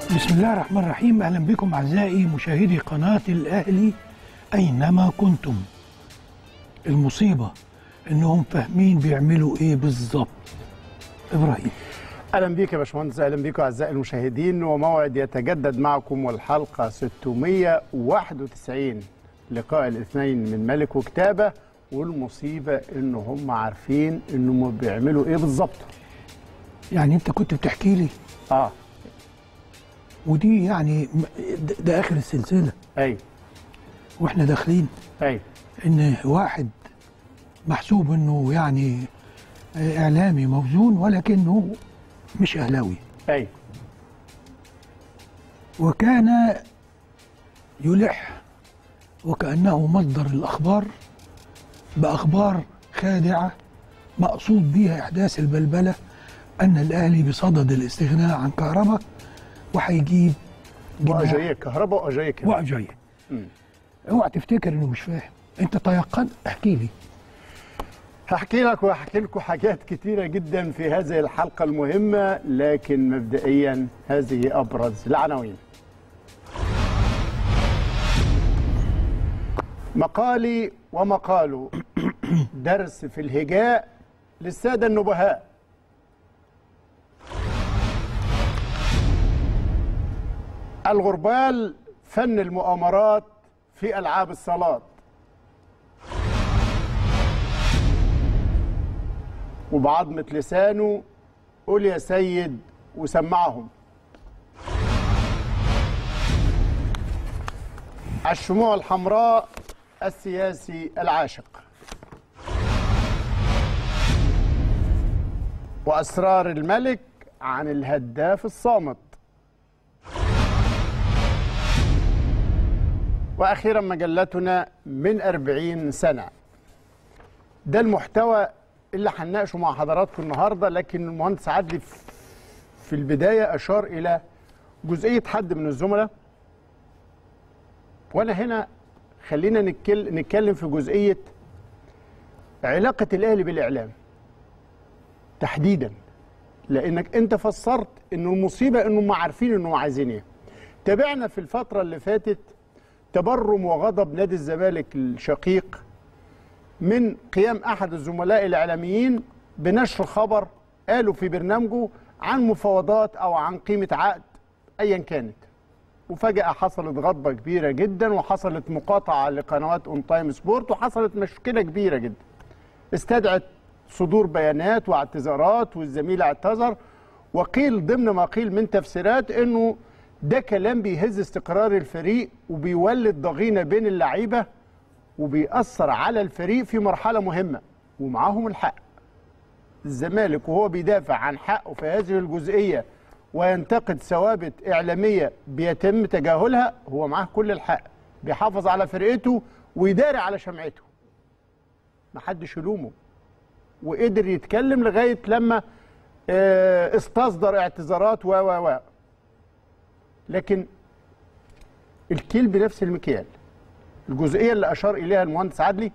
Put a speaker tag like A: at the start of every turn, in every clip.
A: بسم الله الرحمن الرحيم. أهلا بكم أعزائي مشاهدي قناة الأهلي أينما كنتم. المصيبة إنهم فاهمين بيعملوا إيه بالظبط. إبراهيم،
B: اهلا بيك يا باشمهندس، اهلا بيكم اعزائي المشاهدين، وموعد يتجدد معكم والحلقه 691 لقاء الاثنين من ملك وكتابه. والمصيبه ان هم عارفين انهم بيعملوا ايه بالظبط.
A: يعني أنت كنت بتحكي لي ودي يعني ده آخر السلسلة.
B: ايوه
A: وإحنا داخلين
B: ايوه
A: إن واحد محسوب إنه يعني إعلامي موزون ولكنه مش أهلاوي.
B: ايوه
A: وكان يلح وكأنه مصدر الأخبار بأخبار خادعة مقصود بها إحداث البلبلة أن الأهلي بصدد الاستغناء عن كهرباء وهيجيب
B: واجاييه كهرباء واجاييه كده
A: وأجاية. اوعى تفتكر إنه مش فاهم، أنت تيقن. احكي لي.
B: هحكي لك وهحكي لكم حاجات كتيرة جدا في هذه الحلقة المهمة، لكن مبدئيا هذه أبرز العناوين. مقالي ومقاله درس في الهجاء للسادة النبهاء. الغربال فن المؤامرات في ألعاب الصالات. وبعضمة لسانه قول يا سيد وسمعهم. الشموع الحمراء السياسي العاشق. وأسرار الملك عن الهداف الصامت. وأخيرا مجلتنا من 40 سنة. ده المحتوى اللي هنناقشه مع حضراتكم النهارده، لكن المهندس عدلي في البدايه اشار الى جزئيه حد من الزملاء، وانا هنا خلينا نتكلم في جزئيه علاقه الاهلي بالاعلام تحديدا، لانك انت فسرت انه المصيبه انهم عارفين انهم عايزين ايه. تابعنا في الفتره اللي فاتت تبرم وغضب نادي الزمالك الشقيق من قيام أحد الزملاء الإعلاميين بنشر خبر قالوا في برنامجه عن مفاوضات أو عن قيمة عقد أيا كانت، وفجأة حصلت غضبة كبيرة جدا، وحصلت مقاطعة لقنوات اون تايم سبورت، وحصلت مشكلة كبيرة جدا استدعت صدور بيانات واعتذارات، والزميل اعتذر، وقيل ضمن ما قيل من تفسيرات إنه ده كلام بيهز استقرار الفريق وبيولد ضغينة بين اللعيبة وبيأثر على الفريق في مرحلة مهمة، ومعاهم الحق. الزمالك وهو بيدافع عن حقه في هذه الجزئية وينتقد ثوابت إعلامية بيتم تجاهلها، هو معاه كل الحق، بيحافظ على فرقته ويداري على شمعته، محدش يلومه، وقدر يتكلم لغاية لما استصدر اعتذارات و لكن الكيل بنفس المكيال. الجزئية اللي أشار إليها المهندس عدلي،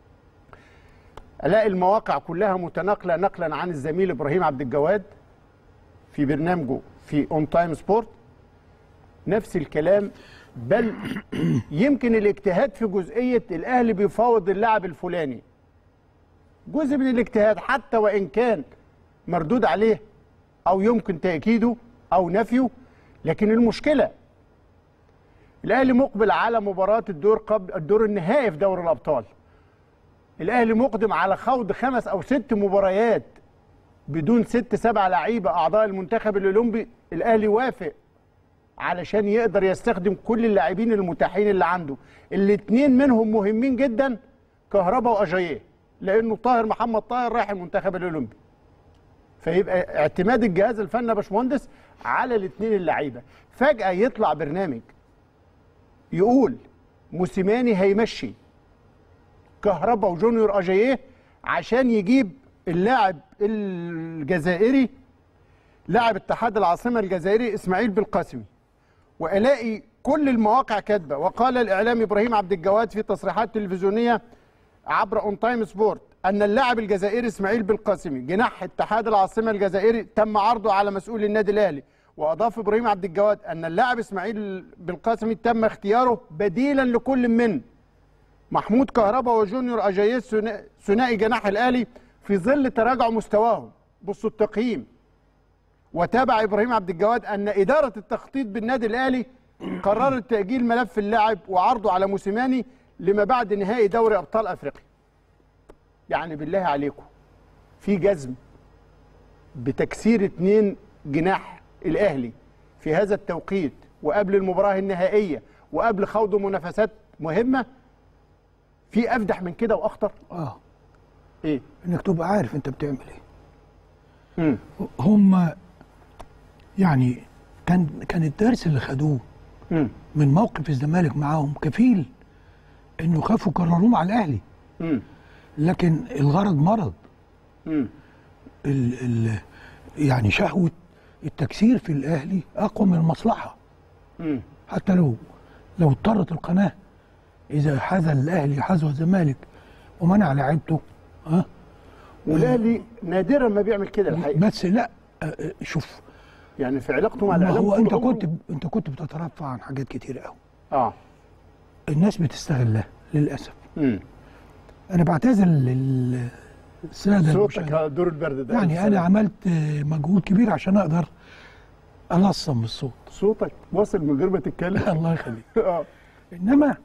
B: ألاقي المواقع كلها متناقلة نقلا عن الزميل إبراهيم عبد الجواد في برنامجه في اون تايم سبورت نفس الكلام، بل يمكن الاجتهاد في جزئية الأهلي بيفاوض اللاعب الفلاني جزء من الاجتهاد، حتى وإن كان مردود عليه أو يمكن تأكيده أو نفيه. لكن المشكلة الأهلي مقبل على مباراة الدور النهائي في دوري الأبطال. الأهلي مقدم على خوض 5 أو 6 مباريات بدون 6 7 لعيبة أعضاء المنتخب الأولمبي. الأهلي وافق علشان يقدر يستخدم كل اللاعبين المتاحين اللي عنده. الاثنين منهم مهمين جدا، كهرباء وأجاييه، لأنه محمد طاهر رايح المنتخب الأولمبي. فيبقى اعتماد الجهاز الفني يا باشمهندس على الاثنين اللعيبة. فجأة يطلع برنامج يقول موسيماني هيمشي كهرباء وجونيور أجاييه عشان يجيب اللاعب الجزائري لاعب اتحاد العاصمة الجزائري إسماعيل بالقاسمي، وألاقي كل المواقع كاتبة. وقال الإعلامي إبراهيم عبد الجواد في تصريحات تلفزيونية عبر اون تايم سبورت أن اللاعب الجزائري إسماعيل بالقاسمي جناح اتحاد العاصمة الجزائري تم عرضه على مسؤول النادي الأهلي واضاف ابراهيم عبد الجواد ان اللاعب اسماعيل بالقاسمي تم اختياره بديلا لكل من محمود كهربا وجونيور اجايس ثنائي جناح الاهلي في ظل تراجع مستواهم. بصوا التقييم. وتابع ابراهيم عبد الجواد ان اداره التخطيط بالنادي الاهلي قررت تاجيل ملف اللاعب وعرضه على موسيماني لما بعد نهائي دوري ابطال افريقيا. يعني بالله عليكم في جزم بتكسير 2 جناح الاهلي في هذا التوقيت وقبل المباراه النهائيه وقبل خوض منافسات مهمه؟ في افدح من كده واخطر؟ ايه؟
A: انك تبقى عارف انت بتعمل ايه. هم يعني كان الدرس اللي خدوه من موقف الزمالك معاهم كفيل انه خافوا يكرروه مع الاهلي. لكن الغرض مرض. يعني شهوه التكسير في الاهلي اقوى من المصلحه. حتى لو اضطرت القناه اذا حاز الاهلي حذو الزمالك ومنع لعيبته.
B: والاهلي نادرا ما بيعمل كده الحقيقه.
A: بس لا، شوف
B: يعني في علاقته مع الاعلام
A: هو انت كنت بتترفع عن حاجات كتير قوي. الناس بتستغلها للاسف. انا بعتذر للساده
B: صوتك دور البرد ده
A: يعني انا عملت مجهود كبير عشان اقدر الصم الصوت.
B: صوتك واصل من غير ما تتكلم.
A: الله يخليك. انما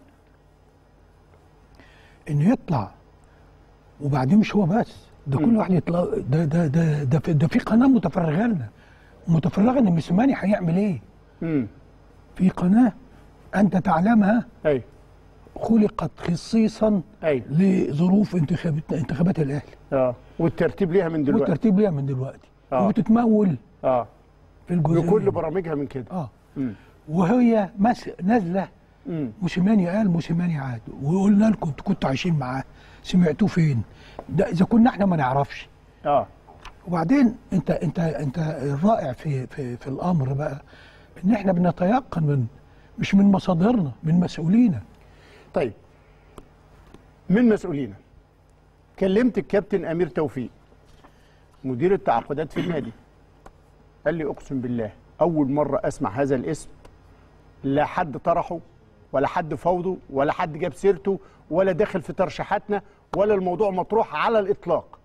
A: انه يطلع وبعدين مش هو بس ده كل واحد يطلع ده في قناه متفرغه لنا متفرغه ان موسيماني هيعمل ايه. في قناه انت تعلمها خلقت خصيصا لظروف انتخابات الاهلي.
B: والترتيب ليها من دلوقتي.
A: وبتتمول في الجزئيه
B: بكل برامجها من كده.
A: وهي نازله. موسيماني قال موسيماني عاد وقلنا لكم كنتوا عايشين معاه سمعتوه فين؟ ده اذا كنا احنا ما نعرفش. وبعدين انت الرائع في الامر بقى ان احنا بنتيقن مش من مصادرنا، من مسؤولينا.
B: طيب من مسؤولينا كلمت الكابتن امير توفيق مدير التعاقدات في النادي، قال لي اقسم بالله اول مره اسمع هذا الاسم، لا حد طرحه ولا حد فوضه ولا حد جاب سيرته ولا داخل في ترشيحاتنا ولا الموضوع مطروح على الاطلاق.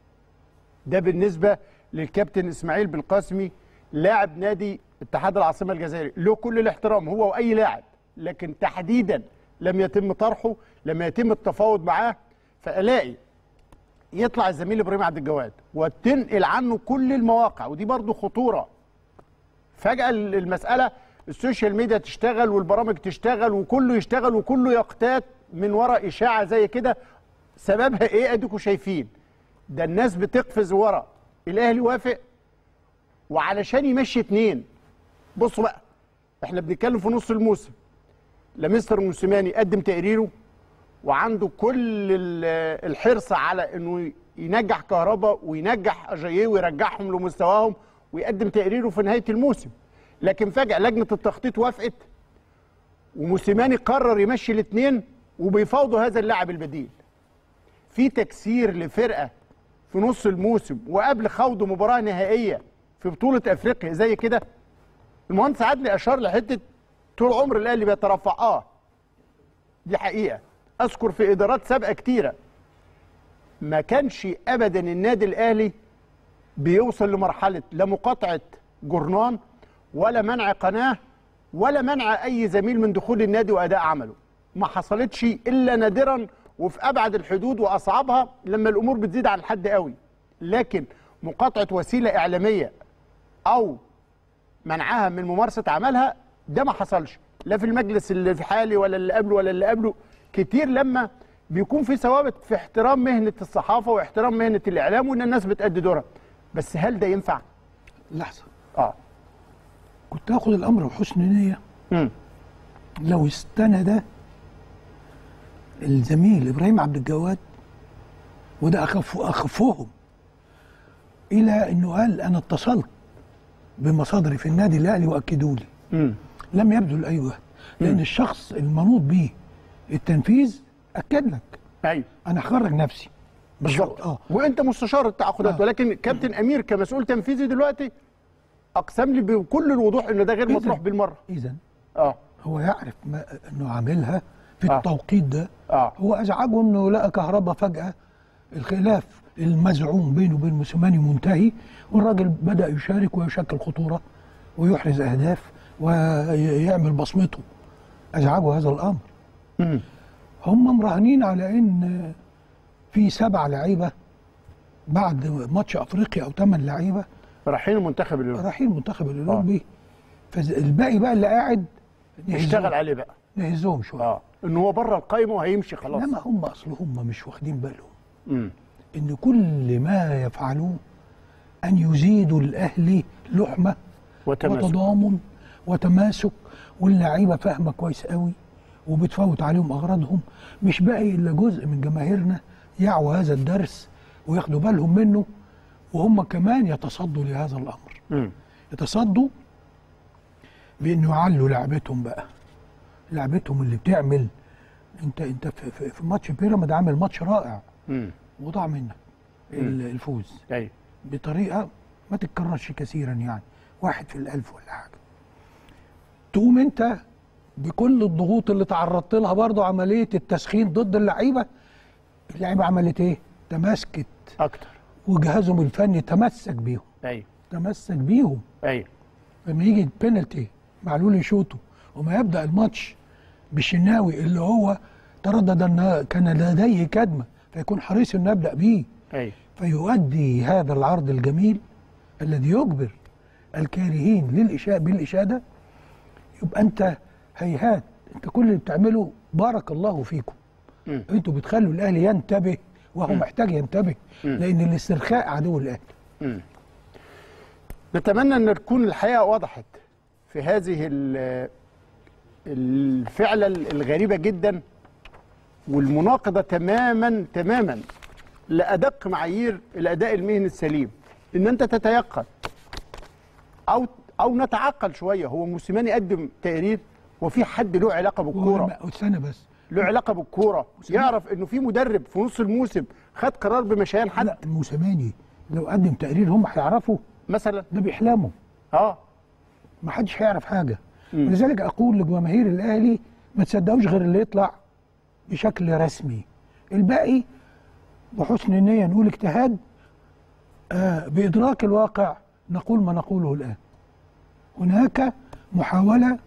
B: ده بالنسبه للكابتن اسماعيل بالقاسمي لاعب نادي اتحاد العاصمه الجزائري، له كل الاحترام هو واي لاعب، لكن تحديدا لم يتم طرحه، لم يتم التفاوض معاه. فالاقي يطلع الزميل ابراهيم عبد الجواد وتنقل عنه كل المواقع، ودي برضو خطوره. فجاه المساله السوشيال ميديا تشتغل والبرامج تشتغل وكله يشتغل وكله يقتات من وراء اشاعه زي كده. سببها ايه؟ اديكم شايفين ده الناس بتقفز ورا الاهلي وافق وعلشان يمشي 2. بصوا بقى احنا بنتكلم في نص الموسم، لا مستر موسيماني قدم تقريره وعنده كل الحرص على انه ينجح كهربا وينجح اجاييه ويرجعهم لمستواهم ويقدم تقريره في نهايه الموسم. لكن فجأة لجنة التخطيط وافقت وموسيماني قرر يمشي 2 وبيفاوضوا هذا اللاعب البديل. في تكسير لفرقة في نص الموسم وقبل خوض مباراة نهائية في بطولة افريقيا زي كده. المهندس عدلي اشار لحتة طول عمر الاهلي بيترفع. دي حقيقة. اذكر في ادارات سابقة كتيرة ما كانش ابدا النادي الاهلي بيوصل لمرحلة لا مقاطعة جورنان ولا منع قناه ولا منع اي زميل من دخول النادي واداء عمله. ما حصلتش الا نادرا وفي ابعد الحدود واصعبها لما الامور بتزيد عن الحد قوي. لكن مقاطعه وسيله اعلاميه او منعها من ممارسه عملها ده ما حصلش، لا في المجلس اللي في حالي ولا اللي قبله ولا اللي قبله. كتير لما بيكون في ثوابت في احترام مهنه الصحافه واحترام مهنه الاعلام وان الناس بتأدي دورها. بس هل ده ينفع؟
A: لحظه. كنت اخذ الامر بحسن نيه. لو استند الزميل ابراهيم عبد الجواد وده اخفهم الى انه قال انا اتصلت بمصادري في النادي الاهلي واكدوا لي. لم يبذل اي جهد لان الشخص المنوط به التنفيذ اكد لك.
B: ايوه
A: انا هخرج نفسي
B: بالظبط. وانت مستشار التعاقدات. ولكن كابتن امير كمسؤول تنفيذي دلوقتي اقسم لي بكل الوضوح ان ده غير مطروح بالمره.
A: اذا
B: اه
A: هو يعرف انه عاملها في التوقيت ده. هو ازعجه انه لقى كهرباء فجاه، الخلاف المزعوم بينه وبين موسيماني منتهي، والراجل بدا يشارك ويشكل خطوره ويحرز اهداف ويعمل بصمته. ازعجه هذا الامر. هم مراهنين على ان في 7 لعيبه بعد ماتش افريقيا او 8 لعيبه
B: رايحين المنتخب
A: الاولمبي. فالباقي بقى اللي قاعد
B: نشتغل عليه بقى،
A: نهزهم شويه.
B: ان هو بره القايمه وهيمشي خلاص.
A: انما هم اصلهم مش واخدين بالهم ان كل ما يفعلوه ان يزيدوا الاهلي لحمه وتضامن وتماسك، واللعيبه فاهمه كويس قوي وبتفوت عليهم اغراضهم. مش باقي الا جزء من جماهيرنا يعوا هذا الدرس وياخدوا بالهم منه، وهم كمان يتصدوا لهذا الامر. يتصدوا بانه يعلوا لعبتهم بقى، لعبتهم اللي بتعمل. انت في ماتش بيراميدز عامل ماتش رائع وضاع منك الفوز بطريقه ما تتكررش كثيرا، يعني 1 في الألف ولا حاجه. تقوم انت بكل الضغوط اللي تعرضت لها برضه عمليه التسخين ضد اللعيبه. اللعيبه عملت ايه؟ تماسكت
B: اكتر،
A: وجهازهم الفني تمسك بيهم. تمسك بيهم. لما يجي البينالتي معلول يشوطه وما يبدا الماتش بالشناوي اللي هو تردد ان كان لديه كدمه، فيكون حريص انه يبدا بيه. فيؤدي هذا العرض الجميل الذي يجبر الكارهين بالاشاده. يبقى انت هيهات، انت كل اللي بتعمله بارك الله فيكم. انتوا بتخلوا الاهلي ينتبه، وهو محتاج ينتبه، لان الاسترخاء عدو الاهلي.
B: نتمنى ان تكون الحقيقه وضحت في هذه الفعله الغريبه جدا والمناقضه تماما لادق معايير الاداء المهني السليم، ان انت تتيقن او نتعقل شويه. هو موسيماني قدم تقرير، وفي حد له علاقه بالكوره؟
A: استنى بس،
B: له علاقه بالكوره يعرف انه في مدرب في نص الموسم خد قرار بمشيان حد؟
A: لا، موسيماني لو قدم تقرير هم هيعرفوا
B: مثلا،
A: ده بيحلموا. ما حدش هيعرف حاجه. ولذلك اقول لجماهير الاهلي ما تصدقوش غير اللي يطلع بشكل رسمي. الباقي بحسن النيه نقول اجتهاد، بادراك الواقع نقول ما نقوله الان. هناك محاوله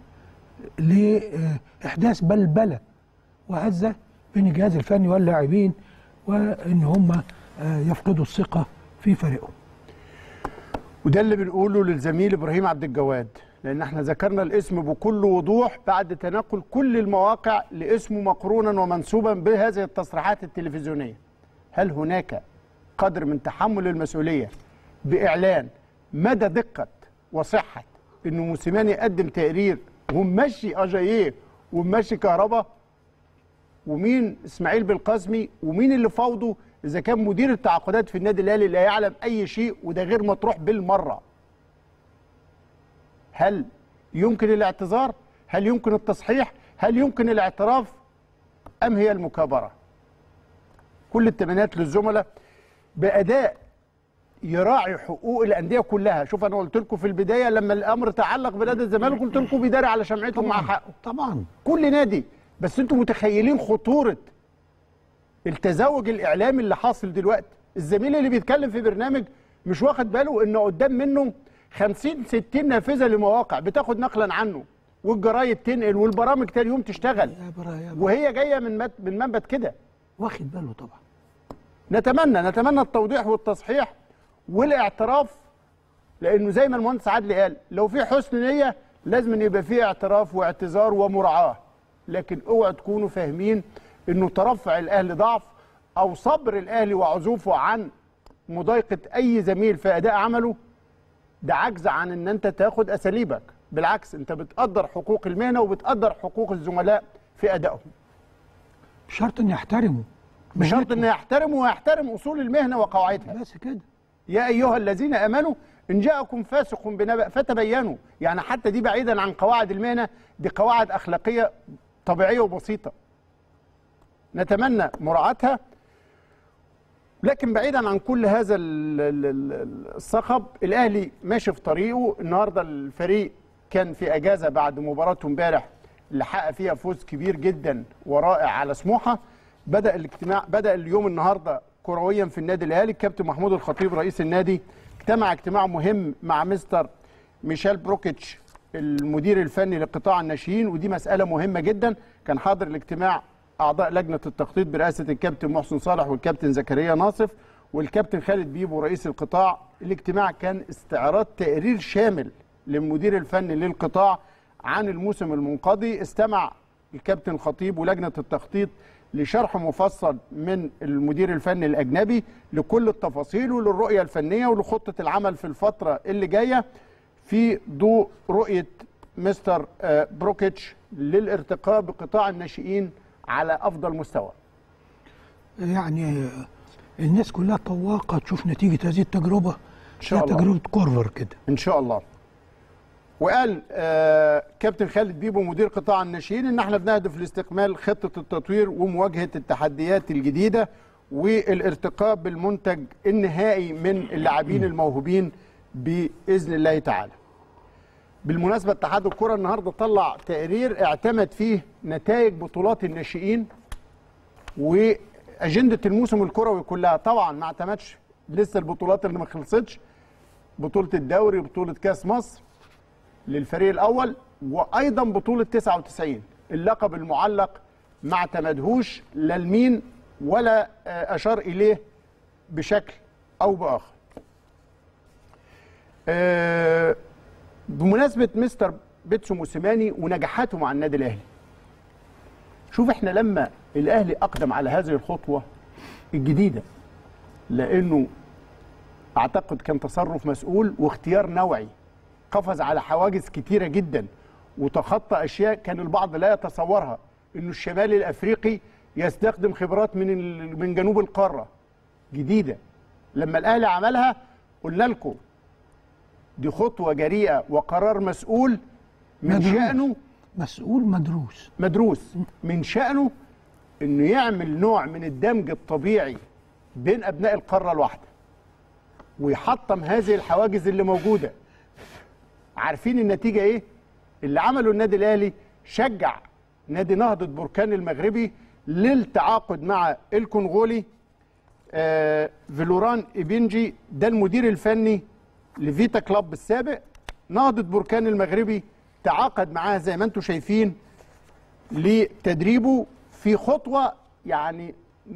A: لاحداث بلبله وهزه بين الجهاز الفني واللاعبين، وان هم يفقدوا الثقه في فريقهم.
B: وده اللي بنقوله للزميل ابراهيم عبد الجواد، لان احنا ذكرنا الاسم بكل وضوح بعد تناقل كل المواقع لاسمه مقرونا ومنسوبا بهذه التصريحات التلفزيونيه. هل هناك قدر من تحمل المسؤوليه باعلان مدى دقه وصحه انه موسيماني يقدم تقرير وممشي اجاييه وممشي كهربا؟ ومين اسماعيل بالقاسمي؟ ومين اللي فاوضه اذا كان مدير التعاقدات في النادي الاهلي لا يعلم اي شيء؟ وده غير مطروح بالمره. هل يمكن الاعتذار؟ هل يمكن التصحيح؟ هل يمكن الاعتراف؟ ام هي المكابره؟ كل التمنيات للزملاء باداء يراعي حقوق الانديه كلها. شوف، انا قلت لكم في البدايه لما الامر تعلق بنادي الزمالك قلت لكم بيداري على شمعتهم مع حقه.
A: طبعا
B: كل نادي، بس انتم متخيلين خطوره التزاوج الاعلامي اللي حاصل دلوقتي؟ الزميل اللي بيتكلم في برنامج مش واخد باله ان قدام منه 50 60 نافذه لمواقع بتاخد نقلا عنه، والجرايد تنقل، والبرامج تاني يوم تشتغل، وهي جايه من منبت كده.
A: واخد باله طبعا.
B: نتمنى التوضيح والتصحيح والاعتراف، لانه زي ما المهندس عادل قال لو في حسن نيه لازم يبقى فيه اعتراف واعتذار ومراعاه. لكن اوعوا تكونوا فاهمين انه ترفع الاهلي ضعف او صبر الاهلي وعزوفه عن مضايقه اي زميل في اداء عمله ده عجز عن ان انت تاخد اساليبك. بالعكس، انت بتقدر حقوق المهنه وبتقدر حقوق الزملاء في ادائهم.
A: بشرط ان يحترموا،
B: بشرط ان يحترموا ويحترم اصول المهنه وقواعدها.
A: بس كده.
B: يا ايها الذين امنوا ان جاءكم فاسق بنبأ فتبينوا. يعني حتى دي بعيدا عن قواعد المهنه، دي قواعد اخلاقيه طبيعيه وبسيطه. نتمنى مراعاتها. لكن بعيدا عن كل هذا الصخب، الاهلي ماشي في طريقه. النهارده الفريق كان في اجازه بعد مباراته امبارح اللي حقق فيها فوز كبير جدا ورائع على سموحه. بدا اليوم النهارده كرويا في النادي الاهلي. الكابتن محمود الخطيب رئيس النادي اجتماع مهم مع مستر ميشيل بروكيتش المدير الفني لقطاع الناشئين، ودي مساله مهمه جدا. كان حاضر الاجتماع اعضاء لجنه التخطيط برئاسه الكابتن محسن صالح والكابتن زكريا ناصف والكابتن خالد بيبو رئيس القطاع. الاجتماع كان استعراض تقرير شامل للمدير الفني للقطاع عن الموسم المنقضي. استمع الكابتن الخطيب ولجنه التخطيط لشرح مفصل من المدير الفني الاجنبي لكل التفاصيل وللرؤيه الفنيه ولخطه العمل في الفتره اللي جايه في ضوء رؤيه مستر بروكيتش للارتقاء بقطاع الناشئين على افضل مستوى.
A: يعني الناس كلها طواقه تشوف نتيجه هذه التجربه.
B: ان شاء الله
A: تجربه كورفر كده
B: ان شاء الله. وقال كابتن خالد بيبو مدير قطاع الناشئين ان احنا بنهدف لاستكمال خطه التطوير ومواجهه التحديات الجديده والارتقاء بالمنتج النهائي من اللاعبين الموهوبين باذن الله تعالى. بالمناسبه اتحاد الكره النهارده طلع تقرير اعتمد فيه نتائج بطولات الناشئين واجنده الموسم الكروي كلها. طبعا ما اعتمدش لسه البطولات اللي ما خلصتش، بطوله الدوري بطوله كاس مصر للفريق الاول وايضا بطوله 99 اللقب المعلق ما اعتمدهوش لا لمين ولا اشار اليه بشكل او باخر. بمناسبه مستر بيتسو موسيماني ونجاحاته مع النادي الاهلي، شوف احنا لما الاهلي اقدم على هذه الخطوه الجديده لانه اعتقد كان تصرف مسؤول واختيار نوعي، قفز على حواجز كتيره جدا وتخطى اشياء كان البعض لا يتصورها، انه الشمال الافريقي يستخدم خبرات من جنوب القاره جديده. لما الاهلي عملها قلنا لكم دي خطوه جريئه وقرار مسؤول من شأنه
A: مسؤول مدروس
B: من شأنه انه يعمل نوع من الدمج الطبيعي بين ابناء القاره الواحده ويحطم هذه الحواجز اللي موجوده. عارفين النتيجه ايه؟ اللي عمله النادي الاهلي شجع نادي نهضه بركان المغربي للتعاقد مع الكونغولي فيلوران إبنجي، ده المدير الفني لفيتا كلوب السابق. نهضه بركان المغربي تعاقد معاه زي ما انتم شايفين لتدريبه في خطوه يعني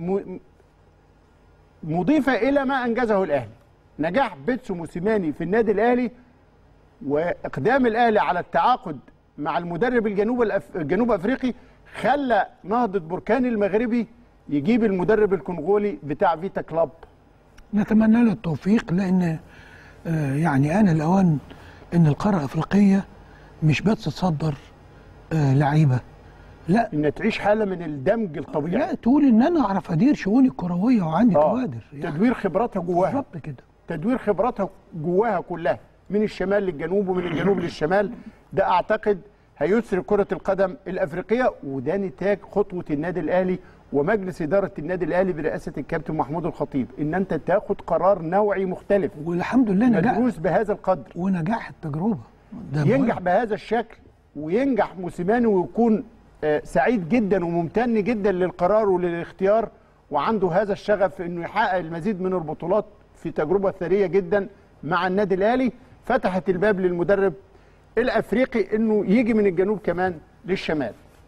B: مضيفه الى ما انجزه الاهلي. نجاح بيتسو موسيماني في النادي الاهلي واقدام الاهلي على التعاقد مع المدرب الجنوب افريقي خلى نهضه بركان المغربي يجيب المدرب الكونغولي بتاع فيتا كلوب.
A: نتمنى له التوفيق، لان يعني آن الأوان إن القارة الأفريقية مش بس تصدر لعيبة، لا
B: إن تعيش حالة من الدمج الطبيعي،
A: لا تقول إن أنا أعرف أدير شؤوني الكروية وعندي كوادر
B: يعني تدوير خبراتها جواها
A: بالظبط كده،
B: تدوير خبراتها جواها كلها من الشمال للجنوب ومن الجنوب للشمال. ده أعتقد هيسر كرة القدم الأفريقية، وده نتاج خطوة النادي الأهلي ومجلس إدارة النادي الأهلي برئاسة الكابتن محمود الخطيب، إن أنت تاخد قرار نوعي مختلف
A: والحمد لله
B: مدروس بهذا القدر
A: ونجاح التجربة
B: ينجح بهذا الشكل وينجح موسيماني ويكون سعيد جدا وممتن جدا للقرار وللاختيار وعنده هذا الشغف إنه يحقق المزيد من البطولات في تجربة ثرية جدا مع النادي الأهلي. فتحت الباب للمدرب الأفريقي إنه يجي من الجنوب كمان للشمال.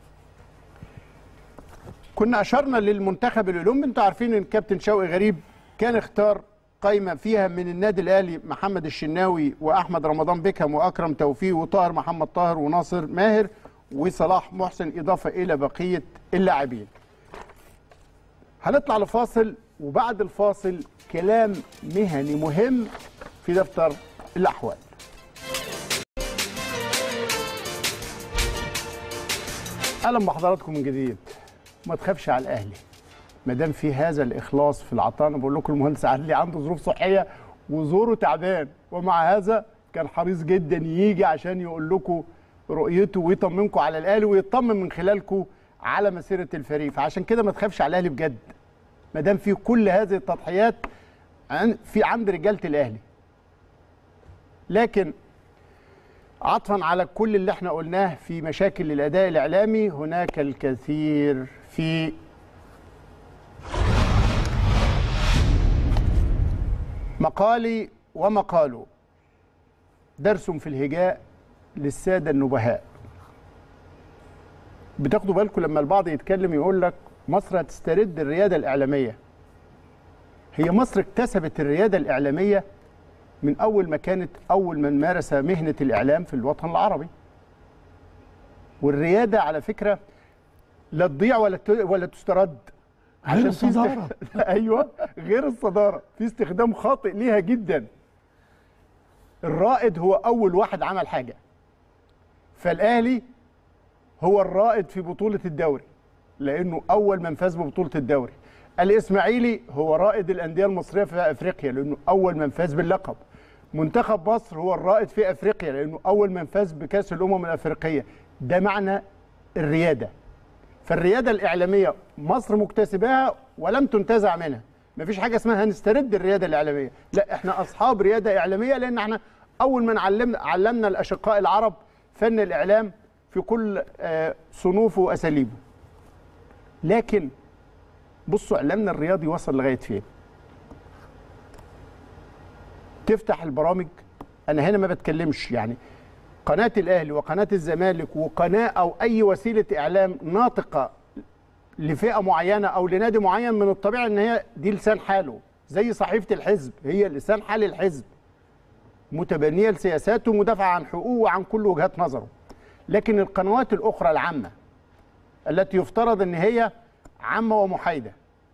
B: كنا أشرنا للمنتخب الأولمبي، انتوا عارفين ان الكابتن شوقي غريب كان اختار قائمة فيها من النادي الأهلي محمد الشناوي وأحمد رمضان بيكهام وأكرم توفيق وطاهر محمد طاهر وناصر ماهر وصلاح محسن، إضافة إلى بقية اللاعبين. هنطلع لفاصل وبعد الفاصل كلام مهني مهم في دفتر الأحوال. أهلا بحضراتكم من جديد. ما تخافش على الاهلي ما دام في هذا الاخلاص في العطاء. انا بقول لكم المهندس عادلي عنده ظروف صحيه وزوره تعبان، ومع هذا كان حريص جدا يجي عشان يقول لكم رؤيته ويطمنكم على الاهلي ويطمن من خلالكم على مسيره الفريق. فعشان كده ما تخافش على الاهلي بجد، ما دام في كل هذه التضحيات عند رجاله الاهلي. لكن عطفا على كل اللي احنا قلناه في مشاكل الاداء الاعلامي، هناك الكثير في مقالي ومقاله درس في الهجاء للساده النبهاء. بتاخدوا بالكم لما البعض يتكلم يقول لك مصر هتسترد الرياده الاعلاميه. هي مصر اكتسبت الرياده الاعلاميه من اول من مارس مهنه الاعلام في الوطن العربي. والرياده على فكره لا تضيع ولا تسترد.
A: غير الصداره.
B: ايوه، غير الصداره، في استخدام خاطئ ليها جدا. الرائد هو اول واحد عمل حاجه. فالاهلي هو الرائد في بطوله الدوري لانه اول من فاز ببطوله الدوري. الاسماعيلي هو رائد الانديه المصريه في افريقيا لانه اول من فاز باللقب. منتخب مصر هو الرائد في افريقيا لانه اول من فاز بكاس الامم الافريقيه. ده معنى الرياده. فالرياده الاعلاميه مصر مكتسباها ولم تنتزع منها. مفيش حاجه اسمها هنسترد الرياده الاعلاميه، لا، احنا اصحاب رياده اعلاميه لان احنا اول من علمنا الاشقاء العرب فن الاعلام في كل صنوفه واساليبه. لكن بصوا اعلامنا الرياضي وصل لغايه فين. تفتح البرامج، انا هنا ما بتكلمش يعني قناه الاهلي وقناه الزمالك وقناه او اي وسيله اعلام ناطقه لفئه معينه او لنادي معين، من الطبيعي ان هي دي لسان حاله، زي صحيفه الحزب هي لسان حال الحزب، متبنيه لسياساته ومدافعه عن حقوقه وعن كل وجهات نظره. لكن القنوات الاخرى العامه التي يفترض ان هي عامه ومحايده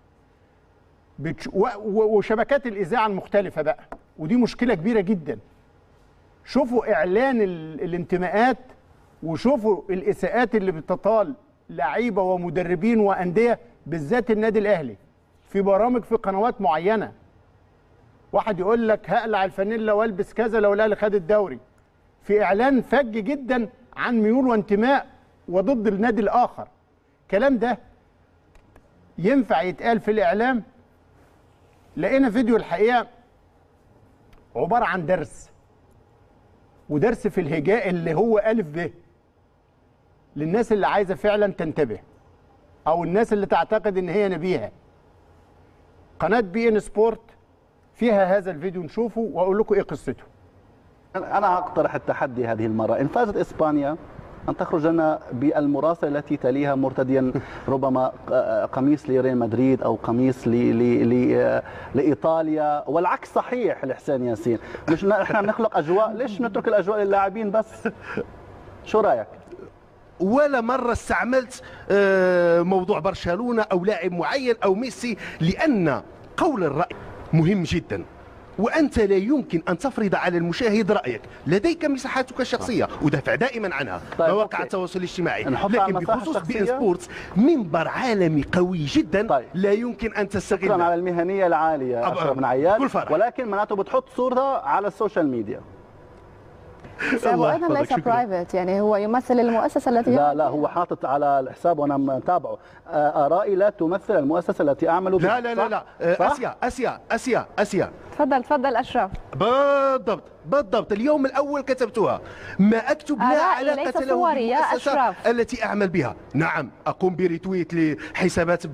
B: وشبكات الاذاعه المختلفه بقى، ودي مشكله كبيره جدا. شوفوا اعلان الانتماءات وشوفوا الاساءات اللي بتطال لعيبه ومدربين وانديه، بالذات النادي الاهلي، في برامج في قنوات معينه. واحد يقول لك هقلع الفانيلا والبس كذا لو الاهلي خد الدوري، في اعلان فج جدا عن ميول وانتماء وضد النادي الاخر. الكلام ده ينفع يتقال في الاعلام؟ لقينا فيديو الحقيقه عباره عن درس، ودرس في الهجاء اللي هو ألف ب للناس اللي عايزه فعلا تنتبه او الناس اللي تعتقد ان هي نبيهه. قناه بي ان سبورت فيها هذا الفيديو، نشوفه واقول لكم ايه قصته.
C: انا اقترح التحدي هذه المره، ان فازت اسبانيا ان تخرج لنا بالمراسله التي تليها مرتديا ربما قميص لريال مدريد او قميص لايطاليا، والعكس صحيح لحسين ياسين. مش احنا بنخلق اجواء، ليش نترك الاجواء للاعبين بس؟ شو رايك؟
D: ولا مرة استعملت موضوع برشلونة أو لاعب معين أو ميسي، لأن قول الرأي مهم جدا، وأنت لا يمكن أن تفرض على المشاهد رأيك، لديك مساحاتك الشخصية ودافع دائما عنها.
C: طيب
D: مواقع التواصل الاجتماعي،
C: لكن
D: بخصوص بي ان سبورتس منبر عالمي قوي جدا.
C: طيب.
D: لا يمكن أن تستغله.
C: شكرا على المهنية العالية أشرف بن عياد، ولكن معناته بتحط صورتها على السوشيال ميديا.
E: هو ايضا ليس برايفت، يعني هو يمثل المؤسسه التي
C: لا هو حاطط على الحساب وانا متابعه. ارائي لا تمثل المؤسسه التي اعمل بها.
D: لا اسيا
E: تفضل اشرف.
D: بالضبط اليوم الاول كتبتها، ما اكتب لا علاقه له بالمؤسسه التي اعمل بها. نعم اقوم بريتويت لحسابات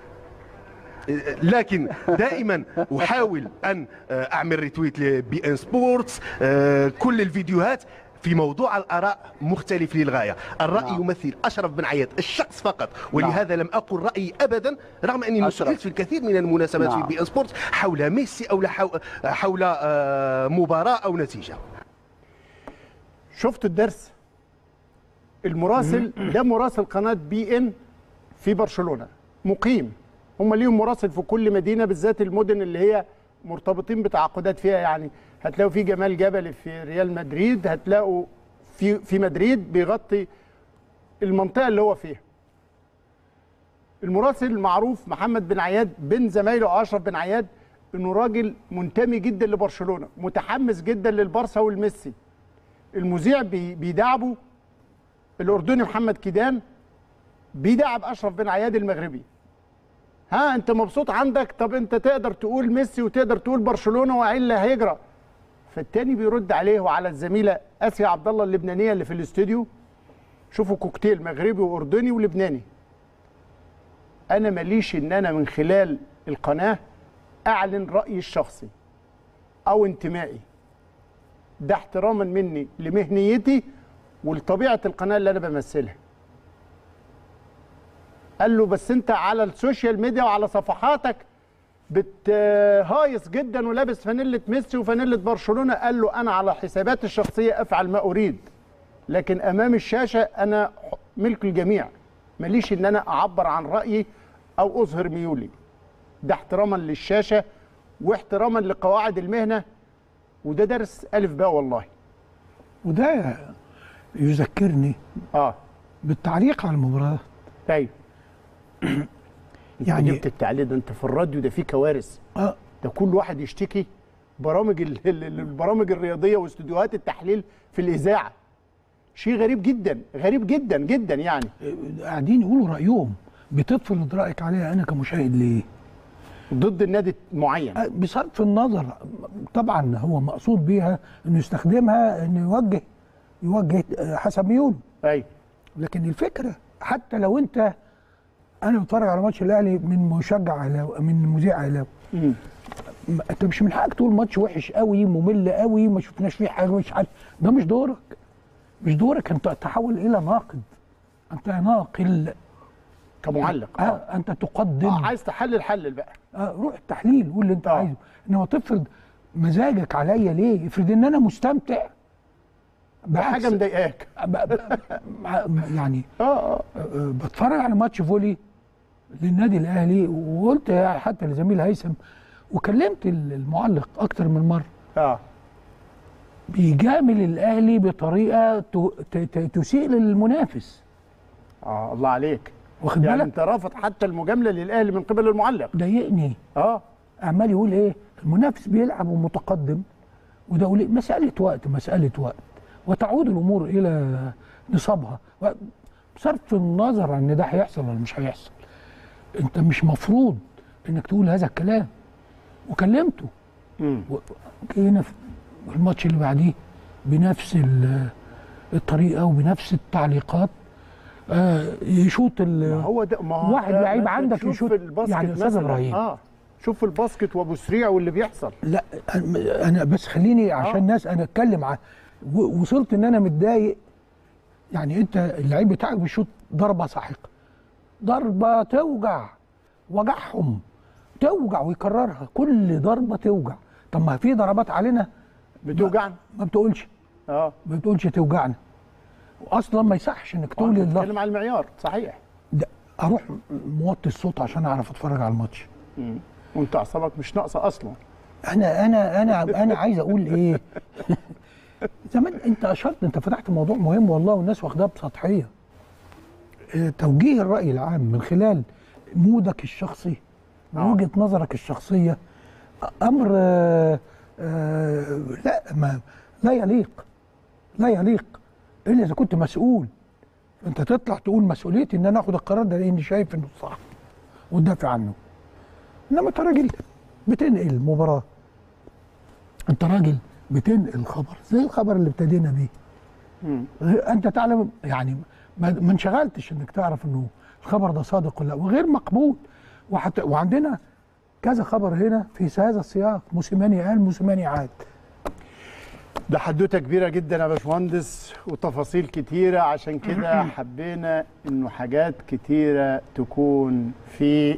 D: لكن دائما احاول ان اعمل ريتويت لبي ان سبورتس. كل الفيديوهات في موضوع الاراء مختلف للغايه. الراي يمثل اشرف بن عياد الشخص فقط، ولهذا لم اقل رايي ابدا، رغم اني نشرت في الكثير من المناسبات في بي ان سبورتس حول ميسي او حول مباراه او نتيجه.
B: شفت الدرس؟ المراسل ده مراسل قناه بي ان في برشلونه، مقيم. هم ليهم مراسل في كل مدينه، بالذات المدن اللي هي مرتبطين بتعاقدات فيها. يعني هتلاقوا في جمال جبلي في ريال مدريد، هتلاقوا في مدريد بيغطي المنطقه اللي هو فيها. المراسل المعروف محمد بن عياد بن زمايله اشرف بن عياد انه راجل منتمي جدا لبرشلونه، متحمس جدا للبارسا والميسي. المذيع بيدعبه الاردني محمد كيدان، بيدعب اشرف بن عياد المغربي. ها انت مبسوط عندك؟ طب انت تقدر تقول ميسي وتقدر تقول برشلونه وايه اللي هيجرى؟ فالتاني بيرد عليه وعلى الزميله اسيا عبد الله اللبنانيه اللي في الاستوديو. شوفوا كوكتيل مغربي واردني ولبناني. انا ماليش ان انا من خلال القناه اعلن رايي الشخصي او انتمائي، ده احتراما مني لمهنيتي ولطبيعه القناه اللي انا بمثلها. قال له بس انت على السوشيال ميديا وعلى صفحاتك بتهايص جدا ولابس فانيله ميسي وفانيله برشلونه. قال له انا على حساباتي الشخصيه افعل ما اريد، لكن امام الشاشه انا ملك الجميع، ماليش ان انا اعبر عن رايي او اظهر ميولي. ده احتراما للشاشه واحتراما لقواعد المهنه، وده درس الف باء والله.
A: وده يذكرني بالتعليق على المباراه.
B: ايوه
A: يعني
B: جبت التعليق ده، انت في الراديو ده فيه كوارث. ده كل واحد يشتكي برامج البرامج الرياضيه واستوديوهات التحليل في الاذاعه. شيء غريب جدا، غريب جدا جدا يعني.
A: قاعدين يقولوا رايهم، بتفرض رايك عليها انا كمشاهد ليه؟
B: ضد النادي معين
A: بصرف النظر طبعا هو مقصود بيها انه يستخدمها انه يوجه حسب ميوله.
B: ايوه
A: لكن الفكره حتى لو انا بتفرج على ماتش الاهلي من مشجع اهلاوي، من مذيع اهلاوي، انت مش من حقك تقول ماتش وحش قوي ممل قوي ما شفناش فيه حاجه، مش حاجة. ده مش دورك، مش دورك انت تحول الى ناقد، انت ناقل
B: كمعلق.
A: انت تقدم
B: عايز تحلل حلل بقى.
A: روح التحليل قول اللي انت عايزه، انما تفرض مزاجك عليا ليه؟ افرض ان انا مستمتع
B: بحاجه مضايقاك
A: يعني بتفرج على ماتش فولي للنادي الاهلي، وقلت حتى لزميل هيثم وكلمت المعلق اكتر من مره. بيجامل الاهلي بطريقه تسيء للمنافس.
B: الله عليك،
A: واخد بالك؟
B: يعني انت رافض حتى المجامله للاهلي من قبل المعلق.
A: ضايقني. عمال يقول ايه؟ المنافس بيلعب ومتقدم، وده مساله وقت وتعود الامور الى نصابها، بصرف النظر عن ان ده هيحصل ولا مش هيحصل. انت مش مفروض انك تقول هذا الكلام. وكلمته جينا في الماتش اللي بعديه بنفس الطريقه وبنفس التعليقات. يشوط واحد لعيب عندك يشوط يعني استاذ ابراهيم.
B: شوف في الباسكت وابو سريع واللي بيحصل.
A: لا انا بس خليني عشان الناس انا اتكلم وصلت ان انا متضايق. يعني انت اللعيب بتاعك بيشوط ضربه ساحقه، ضربه توجع، وجعهم توجع ويكررها، كل ضربه توجع. طب ما في ضربات علينا
B: بتوجعنا
A: ما بتقولش ما بتقولش توجعنا، واصلا ما يصحش انك تقول اللفظ.
B: بتتكلم على المعيار صحيح.
A: اروح موطي الصوت عشان اعرف اتفرج على الماتش.
B: وانت اعصابك مش ناقصه اصلا.
A: انا عايز اقول ايه؟ زمان انت اشرت، انت فتحت موضوع مهم والله والناس واخداه بسطحيه. توجيه الراي العام من خلال مودك الشخصي، من وجهه نظرك الشخصيه، امر لا يليق الا اذا كنت مسؤول. انت تطلع تقول مسؤوليتي ان انا اخد القرار ده لاني شايف انه صح وتدافع عنه. انما انت راجل بتنقل المباراه، انت راجل بتنقل الخبر زي الخبر اللي ابتدينا بيه. انت تعلم يعني ما انشغلتش انك تعرف انه الخبر ده صادق ولا وغير مقبول. وعندنا كذا خبر هنا في هذا السياق، موسيماني قال موسيماني عاد.
B: ده حدوته كبيره جدا يا باشمهندس وتفاصيل كتيره، عشان كده حبينا انه حاجات كتيره تكون في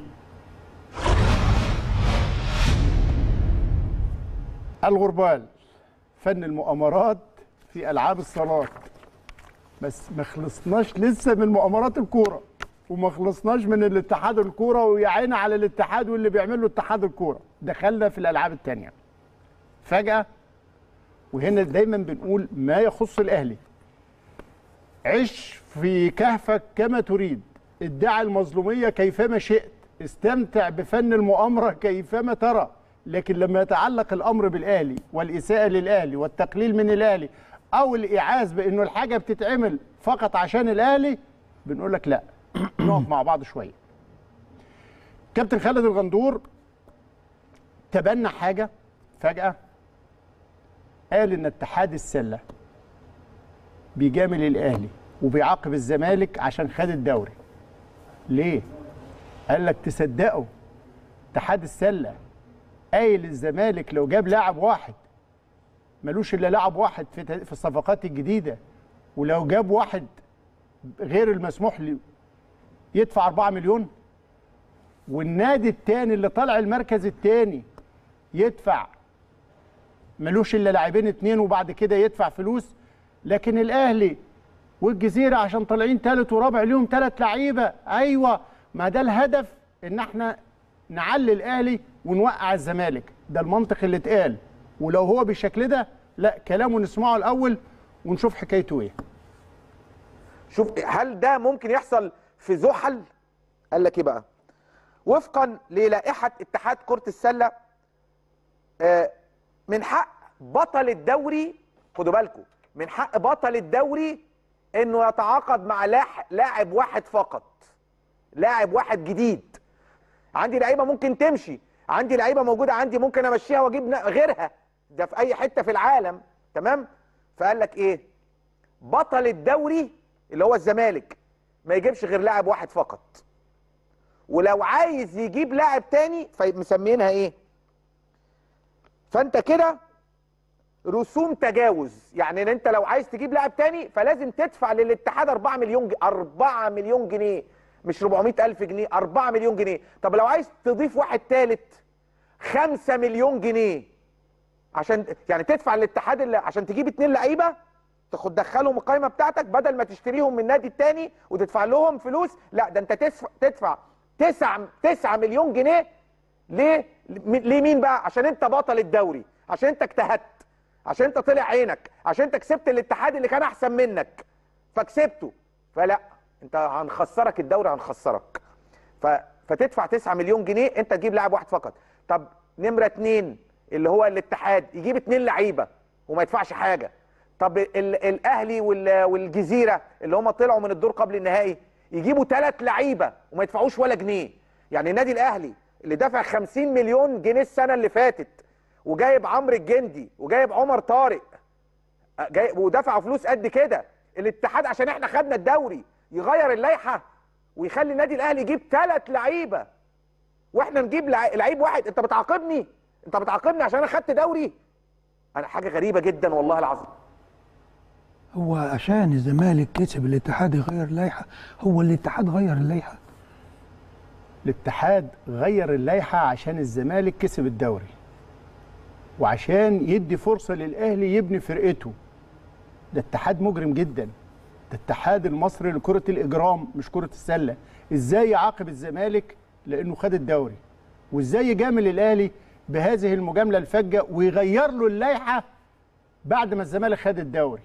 B: الغربال، فن المؤامرات في العاب الصالات. بس ما خلصناش لسه من مؤامرات الكوره، وما خلصناش من الاتحاد الكوره، ويا عيني على الاتحاد واللي بيعمله اتحاد الكوره. دخلنا في الالعاب الثانيه فجاه. وهنا دايما بنقول ما يخص الاهلي: عش في كهفك كما تريد، ادعي المظلوميه كيفما شئت، استمتع بفن المؤامره كيفما ترى. لكن لما يتعلق الامر بالاهلي والاساءه للاهلي والتقليل من الاهلي او الايعاز بانه الحاجه بتتعمل فقط عشان الاهلي، بنقول لك لا، نقف مع بعض شويه. كابتن خالد الغندور تبنى حاجه فجاه، قال ان اتحاد السله بيجامل الاهلي وبيعاقب الزمالك عشان خد الدوري. ليه؟ قال لك تصدقوا اتحاد السله قايل الزمالك لو جاب لاعب واحد ملوش الا لاعب واحد في الصفقات الجديده، ولو جاب واحد غير المسموح له يدفع 4 مليون، والنادي الثاني اللي طالع المركز الثاني يدفع ملوش الا لاعبين 2 وبعد كده يدفع فلوس. لكن الاهلي والجزيره عشان طالعين ثالث ورابع ليهم 3 لعيبه. ايوه، ما ده الهدف، ان احنا نعلي الاهلي ونوقع الزمالك. ده المنطق اللي اتقال، ولو هو بالشكل ده لا كلامه نسمعه الاول ونشوف حكايته ايه.
F: شوف هل ده ممكن يحصل في زحل؟ قال لك ايه بقى؟ وفقا للائحه اتحاد كره السله من حق بطل الدوري، خدوا بالكم، من حق بطل الدوري انه يتعاقد مع لاعب واحد فقط، لاعب واحد جديد. عندي لعيبه ممكن تمشي، عندي لعيبه موجوده عندي ممكن امشيها واجيب غيرها، ده في اي حته في العالم، تمام؟ فقال لك ايه؟ بطل الدوري اللي هو الزمالك ما يجيبش غير لاعب واحد فقط، ولو عايز يجيب لاعب تاني فمسمينها ايه؟ فانت كده رسوم تجاوز، يعني ان انت لو عايز تجيب لاعب تاني فلازم تدفع للاتحاد 4 مليون جنيه، مش 400,000 جنيه، 4 مليون جنيه. طب لو عايز تضيف واحد ثالث 5 مليون جنيه، عشان يعني تدفع للاتحاد عشان تجيب 2 لعيبه تدخلهم القائمه بتاعتك، بدل ما تشتريهم من النادي الثاني وتدفع لهم فلوس، لا ده انت تدفع 9 مليون جنيه. ليه مين بقى؟ عشان انت بطل الدوري، عشان انت اجتهدت، عشان انت طلع عينك، عشان انت كسبت الاتحاد اللي كان احسن منك فكسبته، فلا انت هنخسرك الدوري، هنخسرك. فتدفع 9 مليون جنيه انت تجيب لاعب واحد فقط. طب نمره 2 اللي هو الاتحاد يجيب 2 لعيبه وما يدفعش حاجه. طب الاهلي والجزيره اللي هم طلعوا من الدور قبل النهائي يجيبوا 3 لعيبه وما يدفعوش ولا جنيه. يعني النادي الاهلي اللي دفع 50 مليون جنيه السنه اللي فاتت وجايب عمرو الجندي وجايب عمر طارق ودفعوا فلوس قد كده، الاتحاد عشان احنا خدنا الدوري يغير اللائحه ويخلي النادي الاهلي يجيب 3 لعيبه واحنا نجيب لعيب واحد؟ انت بتعاقبني؟ انت بتعاقبني عشان انا خدت دوري؟ انا حاجه غريبه جدا والله العظيم.
A: هو عشان الزمالك كسب الاتحاد يغير لائحه؟ هو الاتحاد غير اللائحه؟
B: الاتحاد غير اللائحه عشان الزمالك كسب الدوري وعشان يدي فرصه للاهلي يبني فرقته. ده اتحاد مجرم جدا، ده الاتحاد المصري لكره الاجرام مش كره السله. ازاي يعاقب الزمالك لانه خد الدوري، وازاي يجامل الاهلي بهذه المجامله الفجه ويغير له اللائحه بعد ما الزمالك خد الدوري؟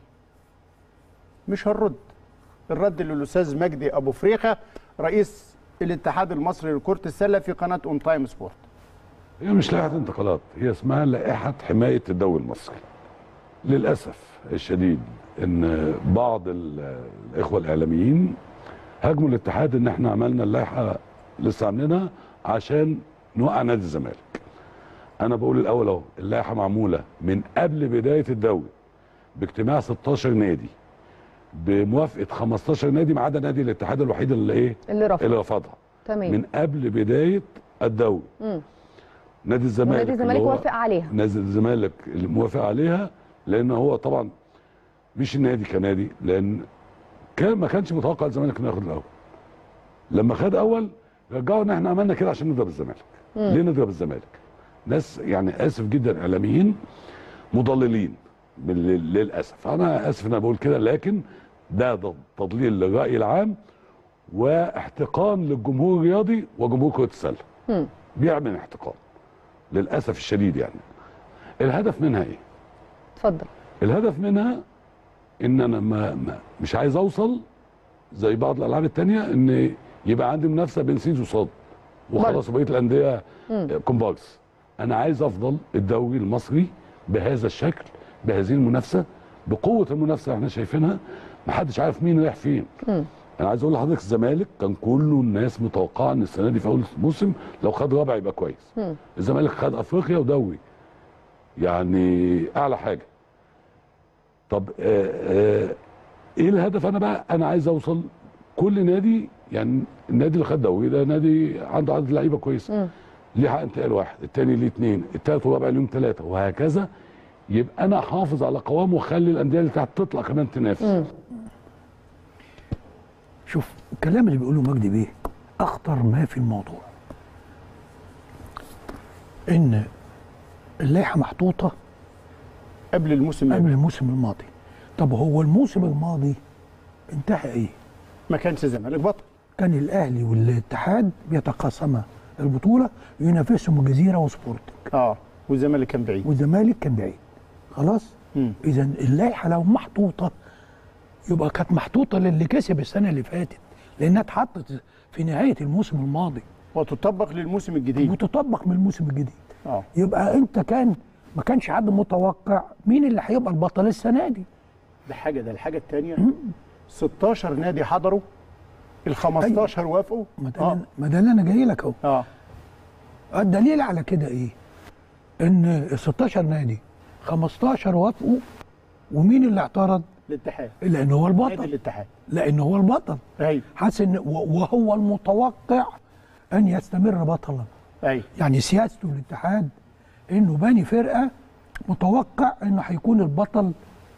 B: مش هنرد. الرد للاستاذ مجدي ابو فريخه رئيس الاتحاد المصري لكره السله في قناه اون تايم سبورت.
G: هي مش لائحه انتقالات، هي اسمها لائحه حمايه الدوري المصري. للاسف الشديد ان بعض الاخوه الاعلاميين هاجموا الاتحاد ان احنا عملنا اللائحه لسه عاملينها عشان نوقع نادي الزمالك. انا بقول الاول اهو، اللائحه معموله من قبل بدايه الدوري باجتماع 16 نادي بموافقه 15 نادي ما عدا نادي الاتحاد الوحيد اللي رفضها.
E: تمام.
G: من قبل بدايه الدوري. نادي الزمالك
E: وافق عليها.
G: نادي الزمالك اللي موافق عليها لان هو طبعا مش النادي كنادي، لان ما كانش متوقع الزمالك انه ياخد الاول. لما خد اول رجعوا ان احنا عملنا كده عشان نضرب الزمالك. ليه نضرب الزمالك؟ ناس يعني اسف جدا اعلاميين مضللين للاسف. انا اسف ان انا بقول كده، لكن ده تضليل للراي العام واحتقان للجمهور الرياضي وجمهور كره السله. بيعمل احتقان للاسف الشديد. يعني الهدف منها ايه؟
E: اتفضل. الهدف
G: منها ان انا مش عايز اوصل زي بعض الالعاب الثانيه ان يبقى عندي منافسه بين سيد وصاد وخلاص بقيه الانديه كومبارس. انا عايز افضل الدوري المصري بهذا الشكل، بهذه المنافسه، بقوه المنافسه اللي احنا شايفينها، محدش عارف مين رايح فين. انا عايز اقول لحضرتك الزمالك كان كله الناس متوقعه ان السنه دي في اول موسم لو خد رابع يبقى كويس. الزمالك خد افريقيا ودوري، يعني اعلى حاجه. طب ايه الهدف؟ انا عايز اوصل كل نادي، يعني النادي اللي خد دوري ده نادي عنده عدد لعيبه كويسه، ليه حق انتقال واحد، الثاني ليه اثنين، الثالث والرابع ليهم ثلاثه، وهكذا. يبقى انا احافظ على قوام واخلي الانديه اللي تحت تطلع كمان تنافس.
A: شوف الكلام اللي بيقوله مجدي بيه اخطر ما في الموضوع، ان اللائحه محطوطه
B: قبل الموسم
A: الماضي. طب هو الموسم الماضي انتهى ايه؟
B: ما كانش الزمالك بطل،
A: كان الاهلي والاتحاد بيتقاسما البطوله، ينافسهم الجزيره وسبورتنج.
B: والزمالك كان بعيد.
A: والزمالك كان بعيد. خلاص؟ اذا اللائحه لو محطوطه يبقى كانت محطوطه للي كسب السنه اللي فاتت، لانها اتحطت في نهايه الموسم الماضي
B: وتطبق للموسم الجديد.
A: وتطبق من الموسم الجديد. يبقى انت ما كانش حد متوقع مين اللي هيبقى البطل السنه دي.
B: ده الحاجه الثانيه 16 نادي حضروا، ال 15 وافقوا.
A: ما ده اللي انا جاي لك اهو. الدليل على كده ايه؟ ان ال 16 نادي 15 وافقوا، ومين اللي اعترض؟
B: الاتحاد.
A: لان هو البطل.
B: نادي الاتحاد.
A: لان هو البطل.
B: ايوه.
A: حاسس ان وهو المتوقع ان يستمر بطلا.
B: ايوه.
A: يعني سياسته الاتحاد انه باني فرقه متوقع انه هيكون البطل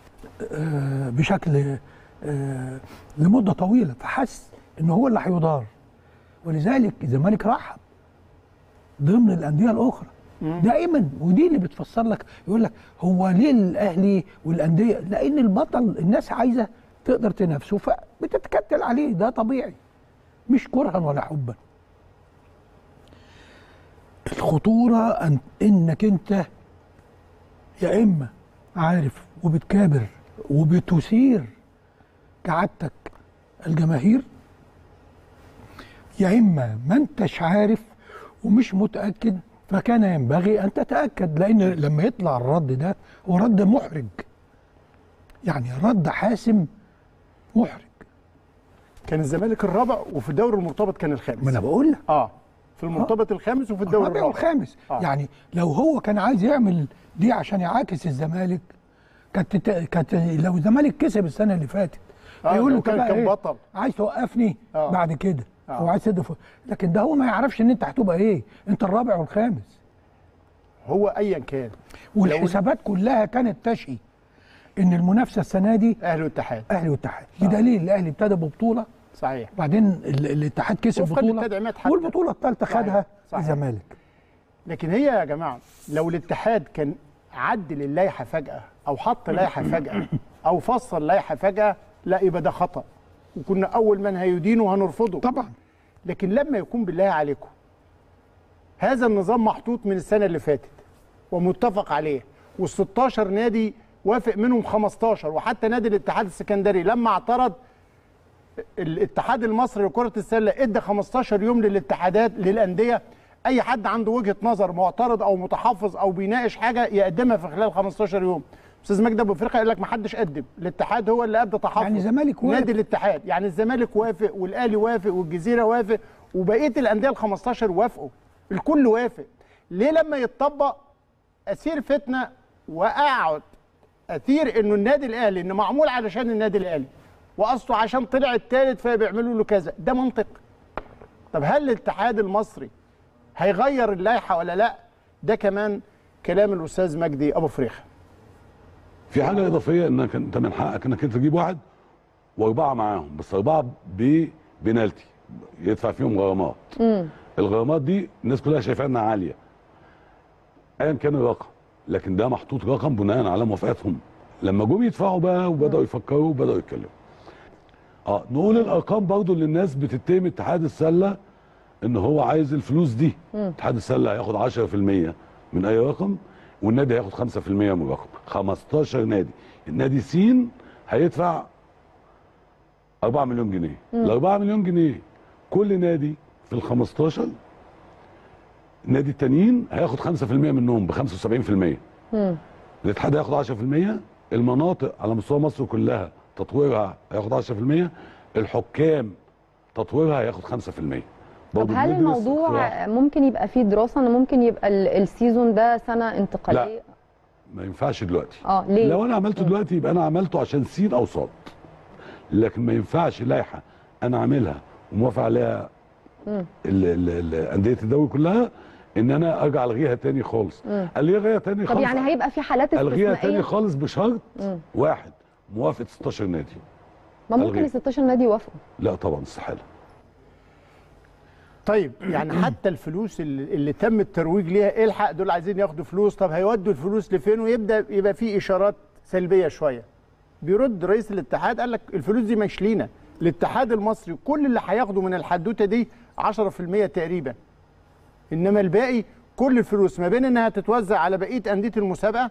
A: بشكل لمده طويله، فحس ان هو اللي هيدار، ولذلك الزمالك رحب ضمن الانديه الاخرى دائما. ودي اللي بتفسر لك، يقول لك هو ليه الاهلي والانديه؟ لان البطل الناس عايزه تقدر تنافسه فبتتكتل عليه، ده طبيعي مش كرها ولا حبا. الخطوره انك انت يا اما عارف وبتكابر وبتثير كعادتك الجماهير، يا اما ما انتش عارف ومش متاكد، فكان ينبغي ان تتاكد، لان لما يطلع الرد ده هو رد محرج، يعني رد حاسم محرج.
B: كان الزمالك الرابع وفي الدوري المرتبط كان الخامس.
A: ما انا بقول لك
B: في المرتبط الخامس وفي الدوري
A: الرابع والخامس. يعني لو هو كان عايز يعمل دي عشان يعاكس الزمالك، كانت لو الزمالك كسب السنه اللي فاتت هيقول له
B: كان بطل،
A: عايز توقفني بعد كده او عايز تدفع، لكن ده هو ما يعرفش ان انت هتبقى ايه، انت الرابع والخامس.
B: هو ايا كان،
A: والحسابات كلها كانت تشي ان المنافسه السنه دي
B: اهلي والاتحاد.
A: بدليل الاهلي ابتدى ببطوله
B: صحيح،
A: بعدين الاتحاد كسب بطوله، والبطوله الثالثه خدها الزمالك.
B: لكن هي يا جماعه لو الاتحاد كان عدل اللائحه فجاه او حط لائحه فجاه او فصل لائحه فجاه، لا يبقى ده خطا، وكنا اول من هيدينه وهنرفضه
A: طبعا.
B: لكن لما يكون بالله عليكم هذا النظام محطوط من السنه اللي فاتت ومتفق عليه، وال16 نادي وافق منهم 15، وحتى نادي الاتحاد السكندري لما اعترض الاتحاد المصري لكره السله ادى 15 يوم للاتحادات للانديه، اي حد عنده وجهه نظر معترض او متحفظ او بيناقش حاجه يقدمها في خلال 15 يوم. استاذ مجدي ابو فرقه قال لك ما حدش قدم، الاتحاد هو اللي ابدى تحفظ.
A: يعني الزمالك وافق،
B: نادي الاتحاد، يعني الزمالك وافق والاهلي وافق والجزيره وافق وبقيه الانديه ال15 وافقوا، الكل وافق. ليه لما يتطبق اثير فتنه واقعد اثير انه النادي الاهلي انه معمول علشان النادي الاهلي واصله عشان طلع الثالث فبيعملوا له كذا؟ ده منطق؟ طب هل الاتحاد المصري هيغير اللائحه ولا لا؟ ده كمان كلام الاستاذ مجدي ابو فريخه.
G: في حاجه اضافيه، انك انت من حقك انك انت تجيب واحد واربعه معاهم، بس اربعه ببنالتي يدفع فيهم غرامات. الغرامات دي الناس كلها شايفاها انها عاليه ايا كان الرقم، لكن ده محطوط رقم بناء على موافقتهم. لما جم يدفعوا بقى وبداوا يفكروا وبداوا يتكلموا. نقول الارقام برضو اللي الناس بتتهم اتحاد السله ان هو عايز الفلوس دي. اتحاد السله هياخد 10% من اي رقم، والنادي هياخد 5% من الرقم. 15 نادي، النادي س هيدفع 4 مليون جنيه. ال 4 مليون جنيه كل نادي في ال 15 النادي التانيين هياخد 5% منهم ب 75%. الاتحاد هياخد 10%، المناطق على مستوى مصر كلها تطويرها هياخد 10%، الحكام تطويرها هياخد 5%.
E: طب هل الموضوع ممكن يبقى فيه دراسه ان ممكن يبقى السيزون ده سنه انتقاليه؟
G: لا ما ينفعش دلوقتي.
E: ليه؟
G: لو انا عملته دلوقتي يبقى انا عملته عشان سين او صاد، لكن ما ينفعش لائحه انا عاملها وموافق عليها الانديه الدوري كلها ان انا ارجع الغيها تاني خالص. الغيها تاني خالص.
E: طب يعني هيبقى في حالات استثنائيه؟
G: الغيها تاني خالص بشرط واحد، موافقه 16 نادي.
E: ما ممكن ال 16 نادي يوافقوا؟
G: لا طبعا استحاله.
B: طيب يعني حتى الفلوس اللي تم الترويج ليها، الحق دول عايزين ياخدوا فلوس، طب هيودوا الفلوس لفين؟ ويبدا يبقى في اشارات سلبيه شويه. بيرد رئيس الاتحاد قال لك الفلوس دي مش لينا، الاتحاد المصري كل اللي هياخده من الحدوته دي 10% تقريبا، انما الباقي كل الفلوس ما بين انها تتوزع على بقيه انديه المسابقه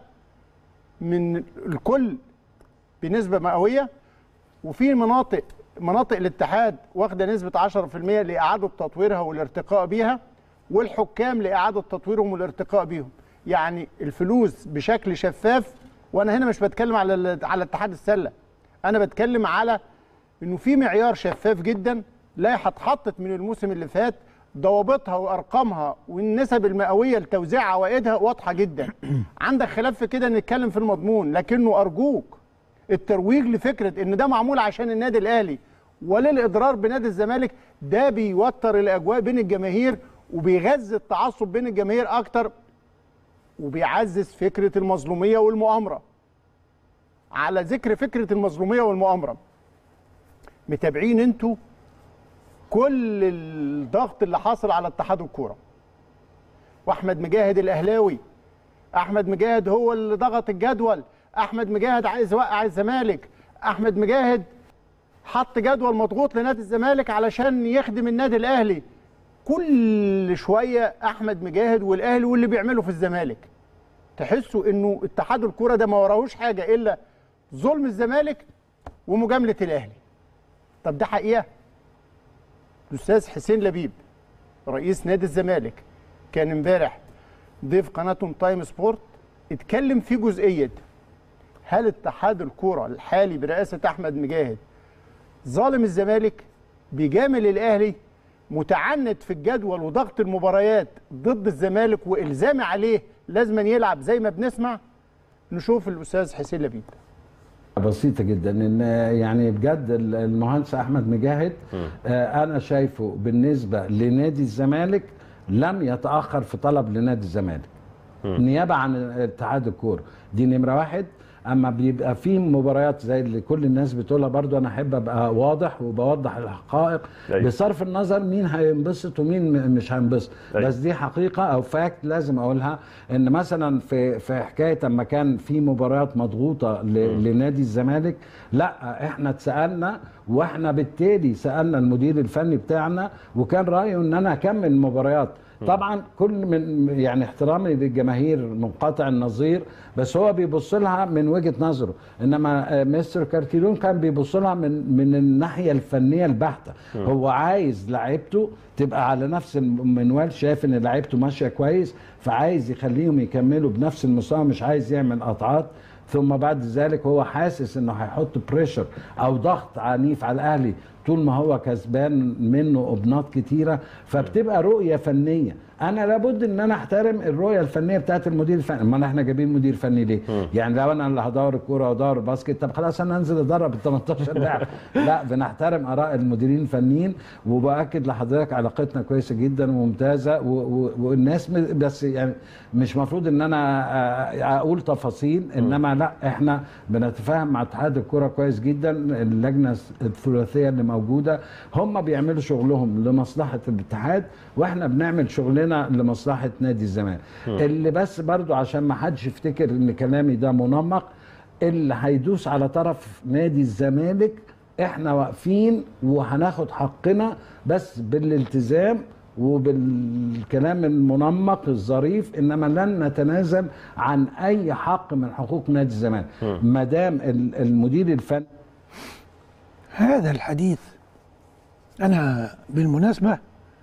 B: من الكل بنسبه مئويه، وفي مناطق الاتحاد واخده نسبه 10% لاعاده تطويرها والارتقاء بيها، والحكام لاعاده تطويرهم والارتقاء بيهم. يعني الفلوس بشكل شفاف. وانا هنا مش بتكلم على اتحاد السله، انا بتكلم على انه في معيار شفاف جدا، لائحه اتحطت من الموسم اللي فات، ضوابطها وارقامها والنسب المئويه لتوزيع عوائدها واضحه جدا. عندك خلاف في كده نتكلم في المضمون، لكنه ارجوك الترويج لفكره ان ده معمول عشان النادي الاهلي وللاضرار بنادي الزمالك، ده بيوتر الاجواء بين الجماهير وبيغذي التعصب بين الجماهير اكتر، وبيعزز فكره المظلوميه والمؤامره. على ذكر فكره المظلوميه والمؤامره، متابعين انتوا كل الضغط اللي حاصل على اتحاد الكوره، واحمد مجاهد الاهلاوي، احمد مجاهد هو اللي ضغط الجدول، احمد مجاهد عايز يوقع الزمالك، احمد مجاهد حط جدول مضغوط لنادي الزمالك علشان يخدم النادي الاهلي. كل شويه احمد مجاهد والاهلي واللي بيعمله في الزمالك، تحسوا انه اتحاد الكوره ده ما وراهوش حاجه الا ظلم الزمالك ومجامله الاهلي. طب ده حقيقه؟ الاستاذ حسين لبيب رئيس نادي الزمالك كان امبارح ضيف قناتهم تايم سبورت، اتكلم في جزئيه هل اتحاد الكوره الحالي برئاسه احمد مجاهد ظالم الزمالك، بيجامل الاهلي، متعنت في الجدول وضغط المباريات ضد الزمالك والزام عليه لازم يلعب زي ما بنسمع. نشوف الاستاذ حسين لبيب.
H: بسيطة جدا، ان يعني بجد المهندس احمد مجاهد انا شايفه بالنسبة لنادي الزمالك لم يتأخر في طلب لنادي الزمالك نيابة عن اتحاد الكورة، دي نمرة واحد. اما بيبقى في مباريات زي اللي كل الناس بتقولها، برضو انا احب ابقى واضح وبوضح الحقائق بصرف النظر مين هينبسط ومين مش هينبسط، بس دي حقيقه او فاكت لازم اقولها. ان مثلا في حكايه اما كان في مباريات مضغوطه لنادي الزمالك، لا احنا اتسالنا واحنا بالتالي سالنا المدير الفني بتاعنا وكان رايه ان انا اكمل المباريات. طبعا كل من يعني احترامي للجماهير منقطع النظير، بس هو بيبص لها من وجهه نظره، انما مستر كارتيرون كان بيبص لها من الناحيه الفنيه البحته. هو عايز لعيبته تبقى على نفس المنوال، شايف ان لعيبته ماشيه كويس فعايز يخليهم يكملوا بنفس المستوى، مش عايز يعمل قطعات. ثم بعد ذلك هو حاسس انه هيحط بريشر او ضغط عنيف على الاهلي طول ما هو كسبان منه قبنات كتيره، فبتبقى رؤيه فنيه. انا لابد ان انا احترم الرؤيه الفنيه بتاعت المدير الفني. امال احنا جايبين مدير فني ليه؟ يعني لو انا اللي هدور الكوره وادور الباسكت، طب خلاص انا انزل ادرب ال 18 لاعب. لا، بنحترم اراء المديرين الفنيين، وباكد لحضرتك علاقتنا كويسه جدا وممتازه والناس بس يعني مش مفروض ان انا اقول تفاصيل، انما لا احنا بنتفاهم مع اتحاد الكوره كويس جدا. اللجنه الثلاثيه اللي موجوده هم بيعملوا شغلهم لمصلحه الاتحاد، واحنا بنعمل شغلنا لمصلحه نادي الزمالك. اللي بس برضو عشان ما حدش يفتكر ان كلامي ده منمق، اللي هيدوس على طرف نادي الزمالك احنا واقفين وهناخد حقنا، بس بالالتزام وبالكلام المنمق الظريف، انما لن نتنازل عن اي حق من حقوق نادي الزمالك ما دام المدير الفني.
A: هذا الحديث انا بالمناسبه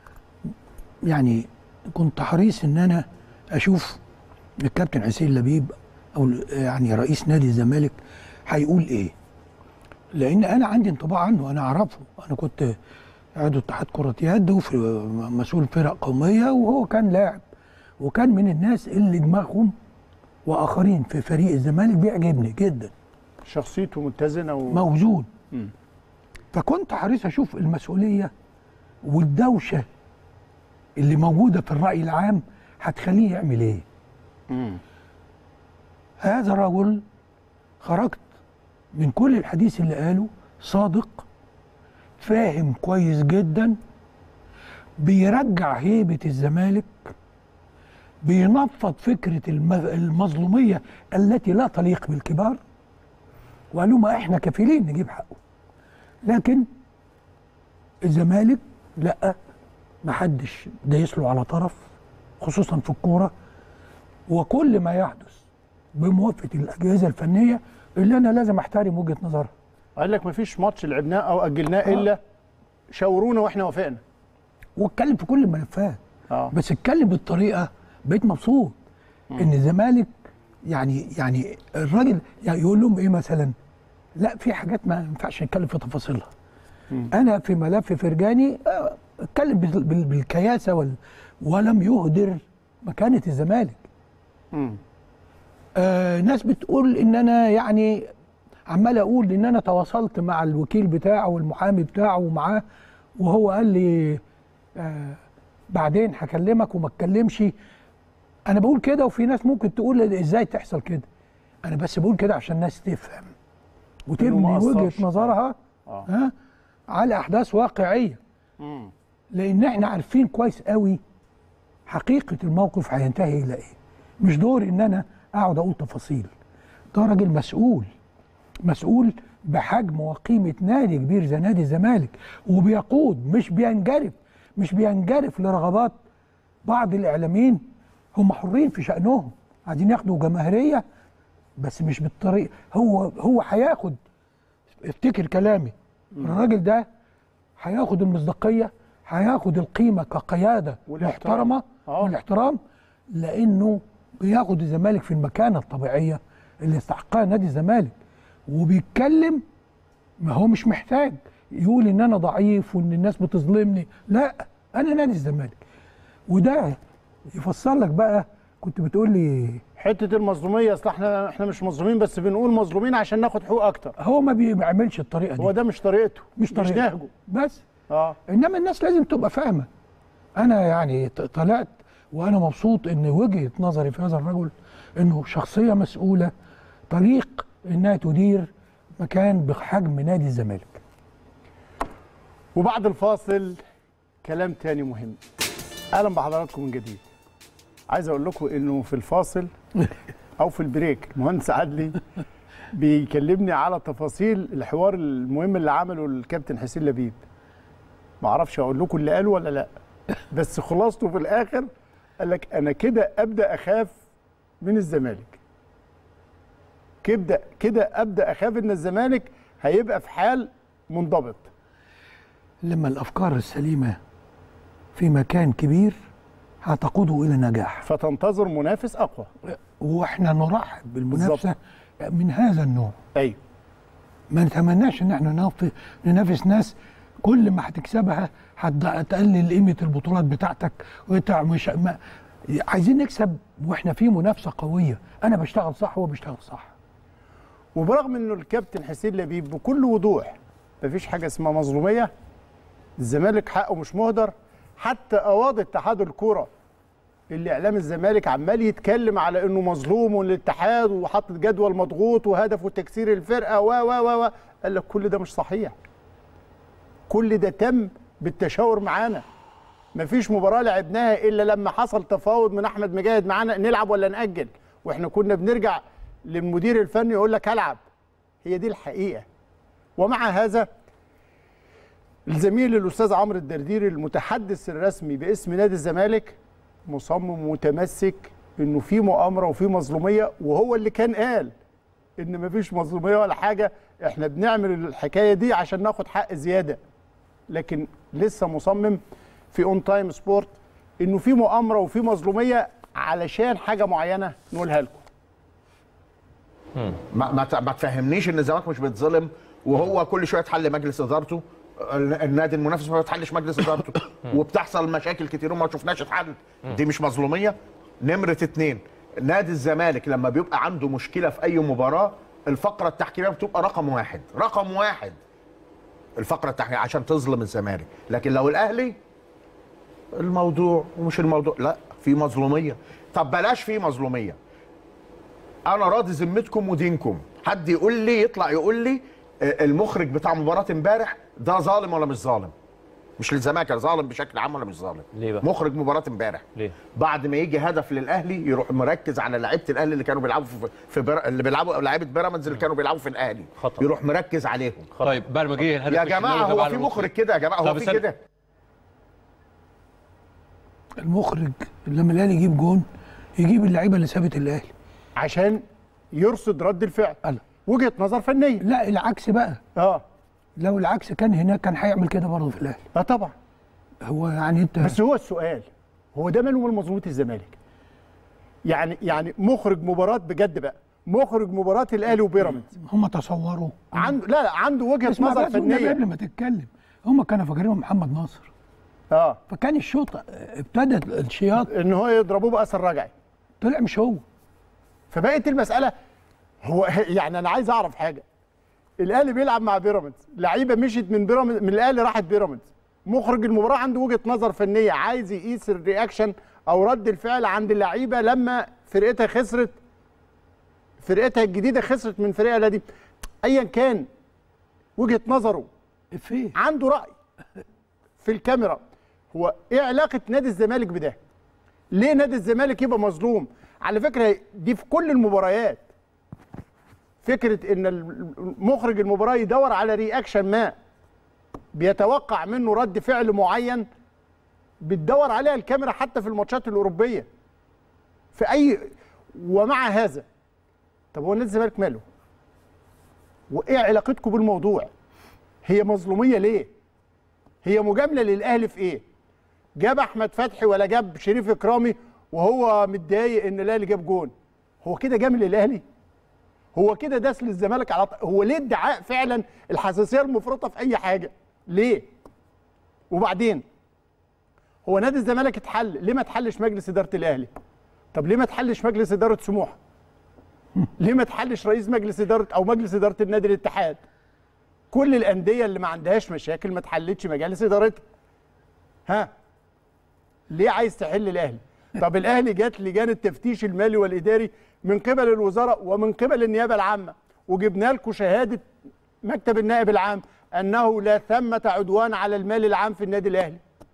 A: يعني كنت حريص ان انا اشوف الكابتن حسين لبيب او يعني رئيس نادي الزمالك هيقول ايه. لان انا عندي انطباع عنه، انا اعرفه، انا كنت عضو اتحاد كره يد وفي مسؤول فرق قوميه، وهو كان لاعب وكان من الناس اللي دماغهم واخرين في فريق الزمالك بيعجبني جدا،
B: شخصيته متزنه
A: موزون. فكنت حريص اشوف المسؤوليه والدوشه اللي موجوده في الراي العام هتخليه يعمل ايه. هذا الرجل خرجت من كل الحديث اللي قاله صادق، فاهم كويس جدا، بيرجع هيبة الزمالك، بينفض فكرة المظلومية التي لا تليق بالكبار، وقالوا ما احنا كفيلين نجيب حقه. لكن الزمالك لا، محدش دايس له على طرف، خصوصا في الكورة، وكل ما يحدث بموافقة الأجهزة الفنية اللي أنا لازم أحترم وجهة نظرها.
B: قال لك مفيش ماتش لعبناه أو أجلناه إلا شاورونا وإحنا وافقنا.
A: واتكلم في كل الملفات. بس اتكلم بالطريقة بقيت مبسوط إن الزمالك يعني الراجل يعني يقول لهم إيه مثلا؟ لا، في حاجات ما ينفعش نتكلم في تفاصيلها. أنا في ملف فرجاني اتكلم بالكياسة ولم يهدر مكانة الزمالك. ناس بتقول ان انا يعني عمال اقول ان انا تواصلت مع الوكيل بتاعه والمحامي بتاعه ومعاه، وهو قال لي بعدين هكلمك وما اتكلمش. انا بقول كده، وفي ناس ممكن تقول ازاي تحصل كده. انا بس بقول كده عشان الناس تفهم وتبني وجهة نظرها على احداث واقعية. لان احنا عارفين كويس قوي حقيقة الموقف هينتهي الى ايه. مش دوري ان انا اقعد اقول تفاصيل. ده راجل مسؤول بحجم وقيمه نادي كبير زي نادي الزمالك، وبيقود، مش بينجرف لرغبات بعض الاعلاميين. هم حرين في شانهم، عايزين ياخدوا جماهيريه بس مش بالطريقه. هو هياخد، افتكر كلامي، الراجل ده هياخد المصداقيه، هياخد القيمه كقياده محترمه والاحترام، لانه بياخد الزمالك في المكانه الطبيعيه اللي يستحقها نادي الزمالك. وبيتكلم، ما هو مش محتاج يقول ان انا ضعيف وان الناس بتظلمني، لا، انا نادي الزمالك. وده يفسر لك بقى، كنت بتقول لي
B: حته المظلوميه. اصل احنا مش مظلومين، بس بنقول مظلومين عشان ناخد حقوق اكتر.
A: هو ما بيعملش الطريقه دي،
B: هو ده مش طريقته،
A: مش نهجه بس.
B: انما
A: الناس لازم تبقى فاهمه. انا يعني طلعت وانا مبسوط ان وجهه نظري في هذا الرجل انه شخصيه مسؤوله طريق انها تدير مكان بحجم نادي الزمالك.
B: وبعد الفاصل كلام تاني مهم. اهلا بحضراتكم من جديد. عايز اقول لكم انه في الفاصل او في البريك المهندس عدلي بيكلمني على تفاصيل الحوار المهم اللي عمله الكابتن حسين لبيب. ما اعرفش اقول لكم اللي قاله ولا لا، بس خلاصته في الاخر قال لك انا كده ابدا اخاف من الزمالك. كده ابدا اخاف ان الزمالك هيبقى في حال منضبط.
A: لما الافكار السليمه في مكان كبير هتقوده الى نجاح،
B: فتنتظر منافس اقوى،
A: واحنا نرحب بالمنافسه من هذا النوع.
B: ايوه،
A: ما نتمناش ان احنا ننافس ناس كل ما هتكسبها هتقلل قيمه البطولات بتاعتك مش عايزين نكسب واحنا في منافسه قويه. انا بشتغل صح وهو بيشتغل صح.
B: وبرغم انه الكابتن حسين لبيب بكل وضوح مفيش حاجه اسمها مظلوميه، الزمالك حقه مش مهدر. حتى قواضي اتحاد الكوره اللي اعلام الزمالك عمال يتكلم على انه مظلوم والاتحاد وحاطط جدول مضغوط وهدفه تكسير الفرقه و قال لك كل ده مش صحيح. كل ده تم بالتشاور معانا. مفيش مباراه لعبناها الا لما حصل تفاوض من احمد مجاهد معانا نلعب ولا ناجل، واحنا كنا بنرجع للمدير الفني يقول لك العب. هي دي الحقيقه. ومع هذا الزميل الاستاذ عمرو الدرديري المتحدث الرسمي باسم نادي الزمالك مصمم متمسك انه في مؤامره وفي مظلوميه، وهو اللي كان قال ان مفيش مظلوميه ولا حاجه، احنا بنعمل الحكايه دي عشان ناخد حق زياده. لكن لسه مصمم في اون تايم سبورت انه في مؤامره وفي مظلوميه علشان حاجه معينه نقولها لكم.
F: ما تفهمنيش ان الزمالك مش بيتظلم وهو كل شويه تحل مجلس ادارته، النادي المنافس ما بتحلش مجلس ادارته وبتحصل مشاكل كتير وما شفناش اتحل. دي مش مظلوميه؟ نمره 2، نادي الزمالك لما بيبقى عنده مشكله في اي مباراه الفقره التحكيميه بتبقى رقم واحد الفقره التحكيميه عشان تظلم الزمالك. لكن لو الاهلي الموضوع ومش الموضوع، لا في مظلوميه. طب بلاش في مظلوميه، انا راضي ذمتكم ودينكم. حد يقول لي، يطلع يقول لي المخرج بتاع مباراه امبارح ده ظالم ولا مش ظالم؟ مش للزمالك، ظالم بشكل عام ولا مش ظالم؟
I: ليه بقى؟
F: مخرج مباراه امبارح
I: ليه؟
F: بعد ما يجي هدف للاهلي يروح مركز على لعيبه الاهلي اللي كانوا بيلعبوا اللي بيلعبوا لعيبه بيراميدز اللي كانوا بيلعبوا في الاهلي،
I: خطأ.
F: يروح مركز عليهم.
I: طيب بعد ما جه الهدف
F: يا جماعه هو في مخرج كده؟ يا جماعه هو في كده؟
A: المخرج لما الاهلي يجيب جون يجيب اللعيبه اللي سابت الاهلي
B: عشان يرصد رد الفعل. وجهه نظر فنيه.
A: لا العكس بقى. لو العكس كان هناك كان هيعمل كده برضه في الاهلي.
B: طبعا.
A: هو يعني انت
B: بس هو السؤال هو ده ماله من مظلوميه الزمالك؟ يعني مخرج مباراه بجد بقى، مخرج مباراه الاهلي وبيراميدز
A: هم تصوروا
B: عنده وجهه نظر فنيه.
A: قبل ما تتكلم هم كانوا فاكرين محمد ناصر. فكان الشوط ابتدى الشياط
B: ان هو يضربوه باثر رجعي،
A: طلع مش هو.
B: فبقت المساله هو يعني انا عايز اعرف حاجه. الاهلي بيلعب مع بيراميدز، لعيبه مشيت من بيراميدز، من الاهلي راحت بيراميدز، مخرج المباراه عنده وجهه نظر فنيه، عايز يقيس الرياكشن او رد الفعل عند اللعيبه لما فرقتها خسرت، فرقتها الجديده خسرت من فرقها دي، ايا كان وجهه نظره عنده راي في الكاميرا. هو ايه علاقه نادي الزمالك بده؟ ليه نادي الزمالك يبقى مظلوم؟ على فكره دي في كل المباريات، فكره ان مخرج المباراه يدور على رياكشن ما بيتوقع منه رد فعل معين، بتدور عليها الكاميرا حتى في الماتشات الاوروبيه في اي. ومع هذا طب هو نادي الزمالك ماله؟ وايه علاقتكم بالموضوع؟ هي مظلوميه ليه؟ هي مجامله للاهلي في ايه؟ جاب احمد فتحي ولا جاب شريف اكرامي وهو متضايق ان الاهلي جاب جون؟ هو كده جامل الاهلي؟ هو كده داس للزمالك على هو ليه ادعاء فعلا الحساسيه المفرطه في اي حاجه؟ ليه؟ وبعدين هو نادي الزمالك اتحل، ليه ما اتحلش مجلس اداره الاهلي؟ طب ليه ما اتحلش مجلس اداره سموحه؟ ليه ما اتحلش رئيس مجلس اداره او مجلس اداره النادي الاتحاد؟ كل الانديه اللي ما عندهاش مشاكل ما اتحلتش مجالس ادارتها. ليه عايز تحل الاهلي؟ طب الاهلي جات لجان التفتيش المالي والاداري من قبل الوزراء ومن قبل النيابه العامه، وجبنا لكم شهاده مكتب النائب العام انه لا ثمه عدوان على المال العام في النادي الاهلي.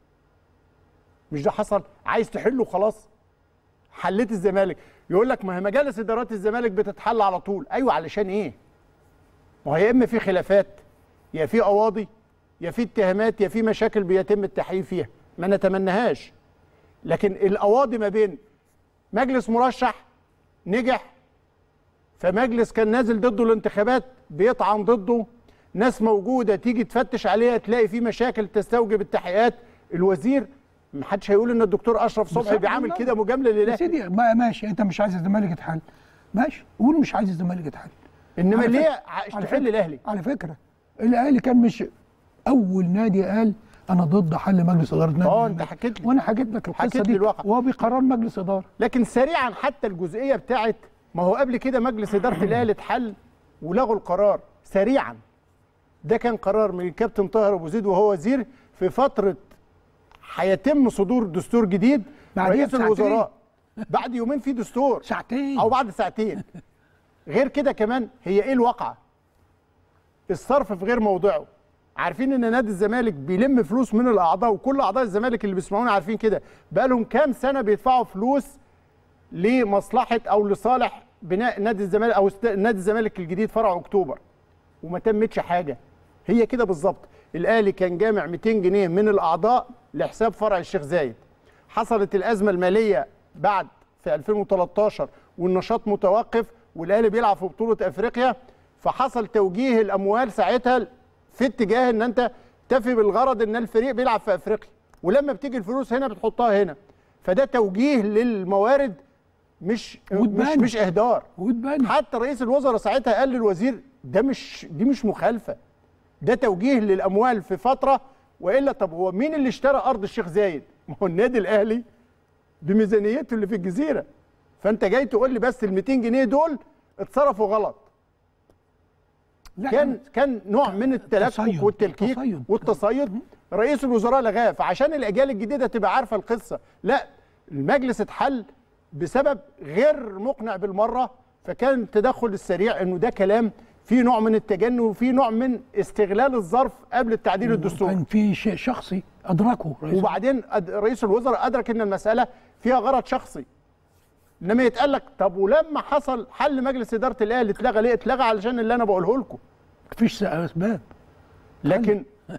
B: مش ده حصل؟ عايز تحله خلاص؟ حليت الزمالك، يقول لك ما هي مجالس ادارات الزمالك بتتحل على طول. ايوه علشان ايه؟ ما هي يا اما في خلافات، يا في قواضي، يا في اتهامات، يا في مشاكل بيتم التحقيق فيها، ما نتمناهاش. لكن القواضي ما بين مجلس مرشح نجح، فمجلس كان نازل ضده الانتخابات بيطعن ضده، ناس موجوده تيجي تفتش عليها تلاقي في مشاكل تستوجب التحقيقات، الوزير ما حدش هيقول ان الدكتور اشرف صبحي بيعمل كده مجامله لله.
A: يا سيدي ماشي، انت مش عايز الزمالك يتحل، ماشي قول مش عايز الزمالك يتحل،
B: انما ليه تحل الاهلي؟
A: على فكره الاهلي كان مش اول نادي قال انا ضد حل مجلس اداره نادي.
B: انت حكيت لي،
A: وانا حكيت لك القصه دي وهو بقرار مجلس اداره.
B: لكن سريعا حتى الجزئيه بتاعت ما هو قبل كده مجلس اداره الاهلي اتحل ولغوا القرار سريعا. ده كان قرار من الكابتن طاهر ابو زيد وهو وزير في فتره هيتم صدور دستور جديد، رئيس الوزراء بعد يومين في دستور
A: ساعتين
B: او بعد ساعتين. غير كده كمان هي ايه الواقعه؟ الصرف في غير موضعه. عارفين ان نادي الزمالك بيلم فلوس من الاعضاء، وكل اعضاء الزمالك اللي بيسمعونا عارفين كده، بقى لهم كام سنه بيدفعوا فلوس لمصلحه او لصالح بناء نادي الزمالك او نادي الزمالك الجديد فرع اكتوبر، وما تمتش حاجه. هي كده بالظبط. الاهلي كان جامع 200 جنيه من الاعضاء لحساب فرع الشيخ زايد. حصلت الازمه الماليه بعد في 2013 والنشاط متوقف والاهلي بيلعب في بطوله افريقيا، فحصل توجيه الاموال ساعتها في اتجاه ان انت تفي بالغرض ان الفريق بيلعب في افريقيا، ولما بتيجي الفلوس هنا بتحطها هنا، فده توجيه للموارد مش اهدار. حتى رئيس الوزراء ساعتها قال للوزير دي مش مخالفه، ده توجيه للاموال في فتره. والا طب هو مين اللي اشترى ارض الشيخ زايد؟ ما هو النادي الاهلي بميزانيته اللي في الجزيره. فانت جاي تقول لي بس ال 200 جنيه دول اتصرفوا غلط. كان نوع من التلكك والتلكيك والتصيد. رئيس الوزراء لغاه، فعشان الاجيال الجديده تبقى عارفه القصه، لا المجلس اتحل بسبب غير مقنع بالمره. فكان التدخل السريع انه ده كلام في نوع من التجنن وفي نوع من استغلال الظرف قبل التعديل الدستوري.
A: كان في شيء شخصي ادركه
B: وبعدين رئيس الوزراء ادرك ان المساله فيها غرض شخصي. انما يتقال لك طب ولما حصل حل مجلس اداره الاهلي اتلغى ليه؟ اتلغى علشان اللي انا بقوله لكم.
A: مفيش اسباب.
B: لكن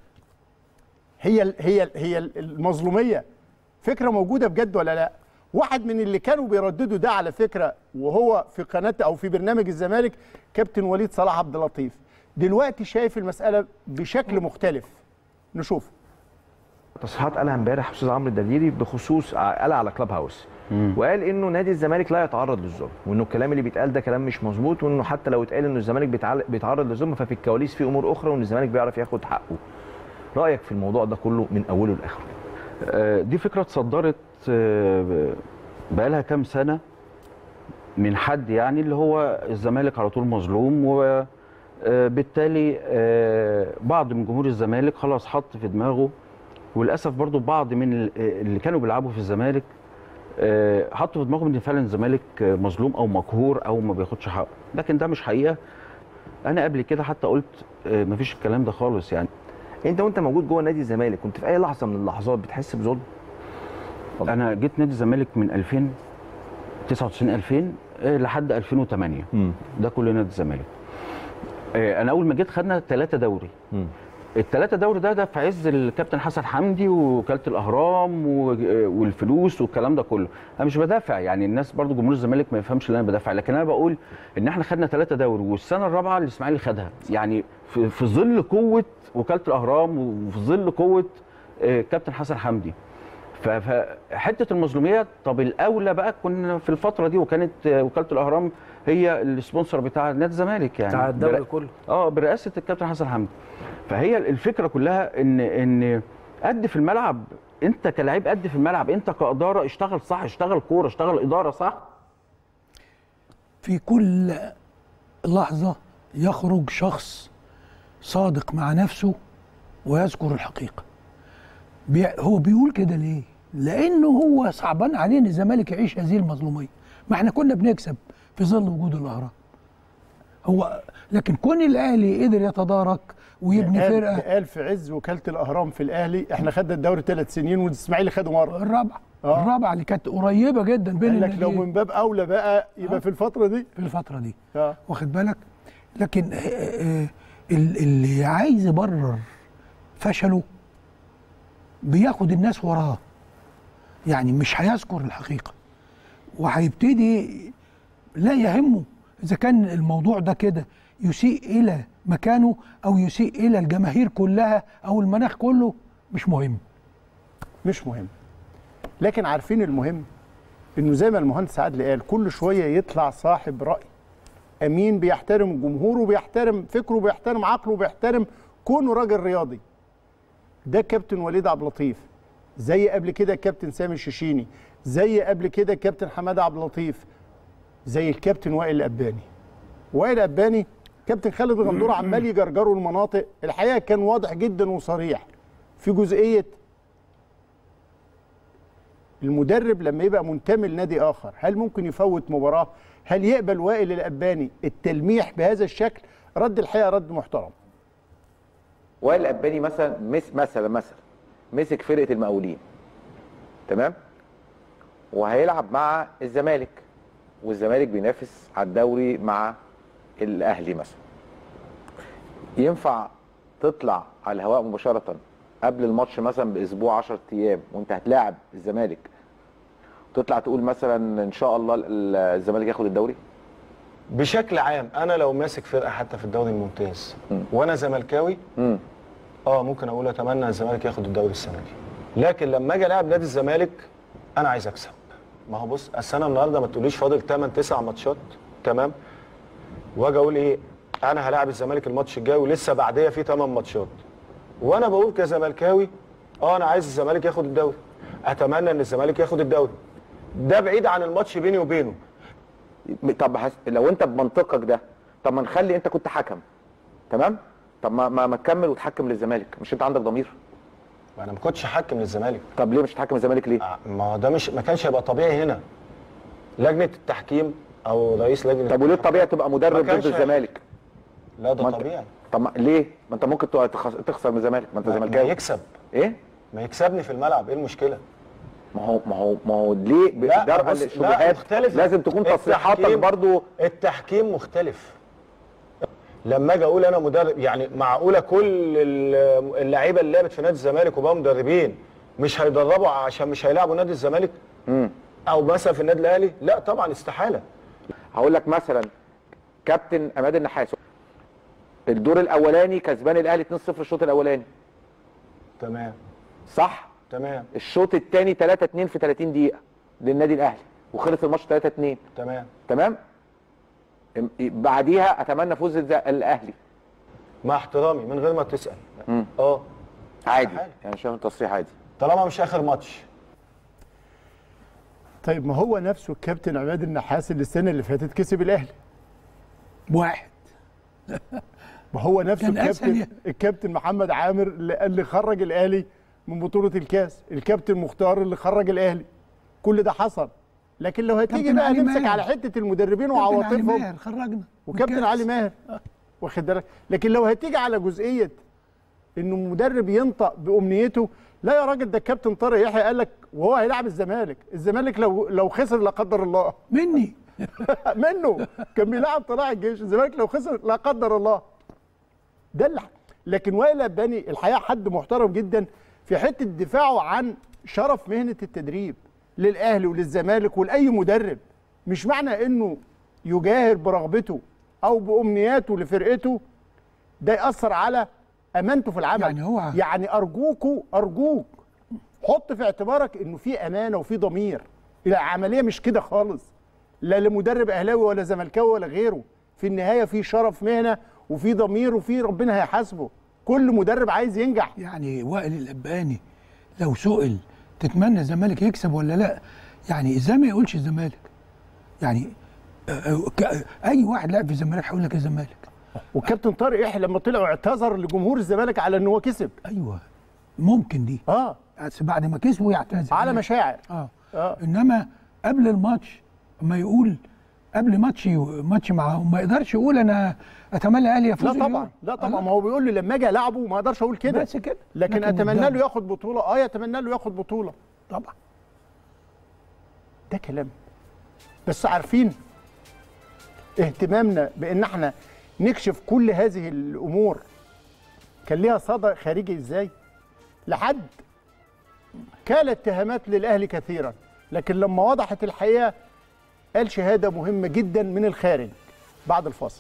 B: هي المظلوميه فكره موجوده بجد ولا لا؟ واحد من اللي كانوا بيرددوا ده على فكره وهو في قناه او في برنامج الزمالك كابتن وليد صلاح عبد اللطيف، دلوقتي شايف المساله بشكل مختلف. نشوف
I: تصريحات قالها امبارح استاذ عمرو الدليري بخصوص قالها على كلاب هاوس، وقال انه نادي الزمالك لا يتعرض للظلم، وانه الكلام اللي بيتقال ده كلام مش مظبوط، وانه حتى لو اتقال انه الزمالك بيتعرض للظلم ففي الكواليس في امور اخرى، وان الزمالك بيعرف ياخد حقه. رايك في الموضوع ده كله من اوله لاخره؟
J: دي فكره اتصدرت بقالها كام سنه من حد يعني اللي هو الزمالك على طول مظلوم، وبالتالي بعض من جمهور الزمالك خلاص حط في دماغه، وللاسف برضو بعض من اللي كانوا بيلعبوا في الزمالك حطوا في دماغهم ان فعلا الزمالك مظلوم او مقهور او ما بياخدش حقه، لكن ده مش حقيقه. انا قبل كده حتى قلت مفيش الكلام ده خالص. يعني
I: وانت موجود جوه نادي الزمالك كنت في اي لحظه من اللحظات بتحس بظلم؟
J: انا جيت نادي الزمالك من 99 2000 لحد 2008 ده كل نادي الزمالك. انا اول ما جيت خدنا 3 دوري. ال3 دوري ده في عز الكابتن حسن حمدي ووكاله الاهرام والفلوس والكلام ده كله. انا مش بدافع، يعني الناس برضو جمهور الزمالك ما يفهمش ان انا بدافع، لكن انا بقول ان احنا خدنا 3 دوري والسنه الرابعه الاسماعيلي خدها، يعني في ظل قوه وكاله الاهرام وفي ظل قوه كابتن حسن حمدي. فحته المظلوميه، طب الاولى بقى كنا في الفتره دي وكانت وكاله الاهرام هي السبونسر بتاع نادي الزمالك، يعني
I: بتاع الدوري كله
J: برئاسه الكابتن حسن حمدي. فهي الفكره كلها ان قد في الملعب، انت كلاعب قد في الملعب، انت كاداره اشتغل صح، اشتغل كوره، اشتغل اداره صح.
A: في كل لحظه يخرج شخص صادق مع نفسه ويذكر الحقيقه. هو بيقول كده ليه؟ لانه هو صعبان عليه ان الزمالك يعيش هذه المظلوميه. ما احنا كنا بنكسب في ظل وجود الاهرام. هو لكن كون الاهلي قدر يتدارك ويبني فرقه.
B: قال في عز وكاله الاهرام في الاهلي احنا خدنا الدوري 3 سنين والاسماعيلي خده مره.
A: الرابعه اللي كانت قريبه جدا بين
B: الناديين. لو من باب اولى بقى يبقى في الفتره دي.
A: واخد بالك؟ لكن اللي عايز يبرر فشله بياخد الناس وراه، يعني مش هيذكر الحقيقه وهيبتدي لا يهمه اذا كان الموضوع ده كده يسيء الى مكانه او يسيء الى الجماهير كلها او المناخ كله. مش مهم.
B: لكن عارفين المهم انه زي ما المهندس عادل قال، كل شويه يطلع صاحب راي امين بيحترم جمهوره وبيحترم فكره وبيحترم عقله وبيحترم كونه راجل رياضي. ده كابتن وليد عبد اللطيف، زي قبل كده الكابتن سامي الششيني، زي قبل كده الكابتن حماده عبد اللطيف، زي الكابتن وائل الأباني. كابتن خالد غندور عمال يجرجروا المناطق. الحقيقه كان واضح جدا وصريح في جزئيه المدرب لما يبقى منتمي لنادي اخر هل ممكن يفوت مباراه؟ هل يقبل وائل الأباني التلميح بهذا الشكل؟ رد الحقيقه رد محترم.
F: وائل الأباني مثلا مسك فرقه المقاولين، تمام، وهيلعب مع الزمالك، والزمالك بينافس على الدوري مع الاهلي مثلا. ينفع تطلع على الهواء مباشره قبل الماتش مثلا باسبوع 10 ايام وانت هتلاعب الزمالك وتطلع تقول مثلا ان شاء الله الزمالك ياخد الدوري؟
K: بشكل عام انا لو ماسك فرقه حتى في الدوري الممتاز وانا زملكاوي ممكن اقول اتمنى الزمالك ياخد الدوري السنه دي، لكن لما اجي العب نادي الزمالك انا عايز اكسب. ما هو بص، السنه النهارده ما تقوليش فاضل 8 9 ماتشات، تمام، واجي اقول ايه انا هلاعب الزمالك الماتش الجاي ولسه بعديه في 8 ماتشات، وانا بقول كزملكاوي انا عايز الزمالك ياخد الدوري، اتمنى ان الزمالك ياخد الدوري، ده بعيد عن الماتش بيني وبينه.
F: طب لو انت بمنطقك ده، طب ما نخلي انت كنت حكم، تمام؟ طب ما تكمل وتحكم للزمالك، مش انت عندك ضمير؟
K: انا ما كنتش حكم للزمالك.
F: طب ليه مش تحكم الزمالك ليه؟
K: ما ده ما كانش هيبقى طبيعي هنا. لجنه التحكيم او رئيس لجنه.
F: طب وليه الطبيعي تبقى مدرب ضد الزمالك؟
K: لا ده طبيعي.
F: طب ليه؟ ما انت ممكن تخسر من الزمالك، ما انت زملكاوي.
K: ما يكسب.
F: ايه؟
K: ما يكسبني في الملعب، ايه المشكله؟
F: ما هو ليه بدرء الشبهات لازم تكون تصريحاتك برضو.
K: التحكيم مختلف. لما اجي اقول انا مدرب، يعني معقوله كل اللعيبه اللي لعبت في نادي الزمالك وبقوا مدربين مش هيدربوا عشان مش هيلعبوا نادي الزمالك؟ او مثلا في النادي الاهلي؟ لا طبعا استحاله.
F: هقول لك مثلا كابتن عماد النحاس الدور الاولاني كسبان الاهلي 2-0 الشوط الاولاني.
K: تمام.
F: صح؟
K: تمام.
F: الشوط الثاني 3-2 في 30 دقيقه للنادي الاهلي وخلص الماتش 3-2. تمام. بعديها اتمنى فوز الاهلي.
K: مع احترامي من غير ما تسال.
F: عادي يعني شايف التصريح عادي
K: طالما مش اخر ماتش.
B: طيب ما هو نفسه الكابتن عماد النحاس اللي السنه اللي فاتت كسب الاهلي
A: واحد.
B: ما هو نفسه الكابتن محمد عامر اللي خرج الاهلي من بطوله الكاس، الكابتن مختار اللي خرج الاهلي. كل ده حصل. لكن لو هتيجي بقى نمسك على حته المدربين وعواطفهم،
A: خرجنا
B: وكابتن علي ماهر واخد بالك، لكن لو هتيجي على جزئيه انه مدرب ينطق بامنيته، لا يا راجل، ده الكابتن طارق يحيى قال لك وهو هيلعب الزمالك لو خسر لا قدر الله
A: منه
B: كان بيلعب طلائع الجيش، الزمالك لو خسر لا قدر الله. ده اللي لكن وائل أباني الحقيقه حد محترم جدا في حته دفاعه عن شرف مهنه التدريب للاهلي وللزمالك ولاي مدرب. مش معنى انه يجاهر برغبته او بامنياته لفرقته ده ياثر على امانته في العمل. يعني ارجوك حط في اعتبارك انه في امانه وفي ضمير. العمليه مش كده خالص، لا لمدرب اهلاوي ولا زملكاوي ولا غيره. في النهايه في شرف مهنه وفي ضمير وفي ربنا هيحاسبه. كل مدرب عايز ينجح.
A: يعني وائل الأباني لو سئل تتمنى الزمالك يكسب ولا لا، يعني ازاي ما يقولش الزمالك؟ يعني اي واحد لاعب في الزمالك هيقول لك الزمالك.
B: والكابتن طارق يحيى لما طلع واعتذر لجمهور الزمالك على ان هو كسب.
A: ايوه ممكن دي بس بعد ما كسبوا يعتذر
B: على مشاعر.
A: انما قبل الماتش ما يقول قبل ماتش معاهم ما يقدرش يقول انا اتمنى الاهلي يفوز.
B: لا طبعا ما هو بيقول لي لما اجي العبه ما اقدرش اقول كده
A: بس كده،
B: لكن اتمنى له ياخد بطوله. يتمنى له ياخد بطوله
A: طبعا.
B: ده كلام. بس عارفين اهتمامنا بان احنا نكشف كل هذه الامور كان ليها صدى خارجي ازاي؟ لحد كانت اتهامات للاهلي كثيرا، لكن لما وضحت الحقيقه قال شهاده مهمه جدا من الخارج. بعد الفاصل.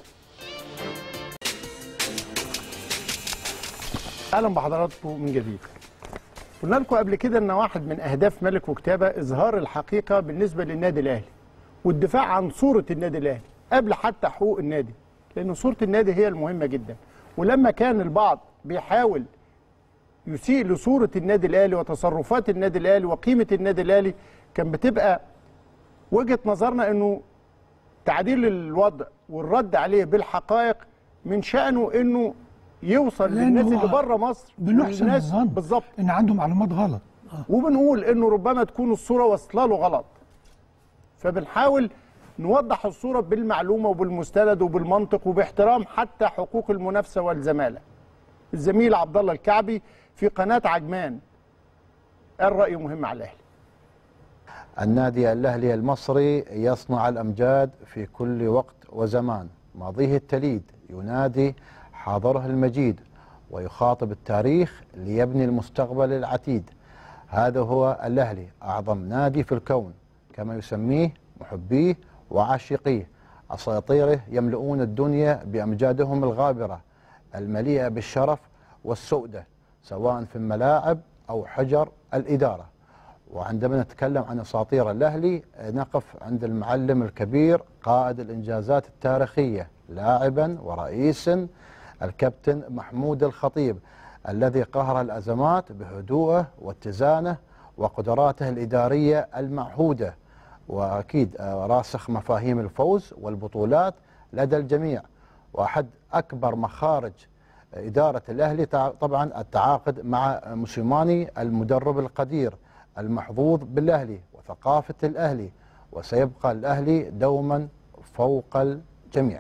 B: اهلا بحضراتكم من جديد. قلنا لكم قبل كده ان واحد من اهداف ملك وكتابه اظهار الحقيقه بالنسبه للنادي الاهلي والدفاع عن صوره النادي الاهلي قبل حتى حقوق النادي، لان صوره النادي هي المهمه جدا. ولما كان البعض بيحاول يسيء لصوره النادي الاهلي وتصرفات النادي الاهلي وقيمه النادي الاهلي، كان بتبقى وجهه نظرنا انه تعديل الوضع والرد عليه بالحقائق من شأنه انه يوصل للناس اللي بره مصر
A: بنحسن الظن
B: بالظبط
A: ان عنده معلومات غلط.
B: وبنقول انه ربما تكون الصوره واصله له غلط، فبنحاول نوضح الصوره بالمعلومه وبالمستند وبالمنطق وباحترام حتى حقوق المنافسه والزماله. الزميل عبد الله الكعبي في قناه عجمان قال رايه مهم على الاهلي.
L: النادي الأهلي المصري يصنع الأمجاد في كل وقت وزمان، ماضيه التليد ينادي حاضره المجيد، ويخاطب التاريخ ليبني المستقبل العتيد. هذا هو الأهلي، أعظم نادي في الكون كما يسميه محبيه وعاشقيه. أساطيره يملؤون الدنيا بأمجادهم الغابرة المليئة بالشرف والسؤدة، سواء في الملاعب أو حجر الإدارة. وعندما نتكلم عن أساطير الأهلي نقف عند المعلم الكبير قائد الإنجازات التاريخية لاعبا ورئيسا الكابتن محمود الخطيب الذي قهر الأزمات بهدوءه واتزانه وقدراته الإدارية المعهودة، وأكيد راسخ مفاهيم الفوز والبطولات لدى الجميع. وأحد أكبر مخارج إدارة الأهلي طبعا التعاقد مع موسيماني المدرب القدير المحظوظ بالأهلي وثقافة الأهلي، وسيبقى الأهلي دوما فوق الجميع.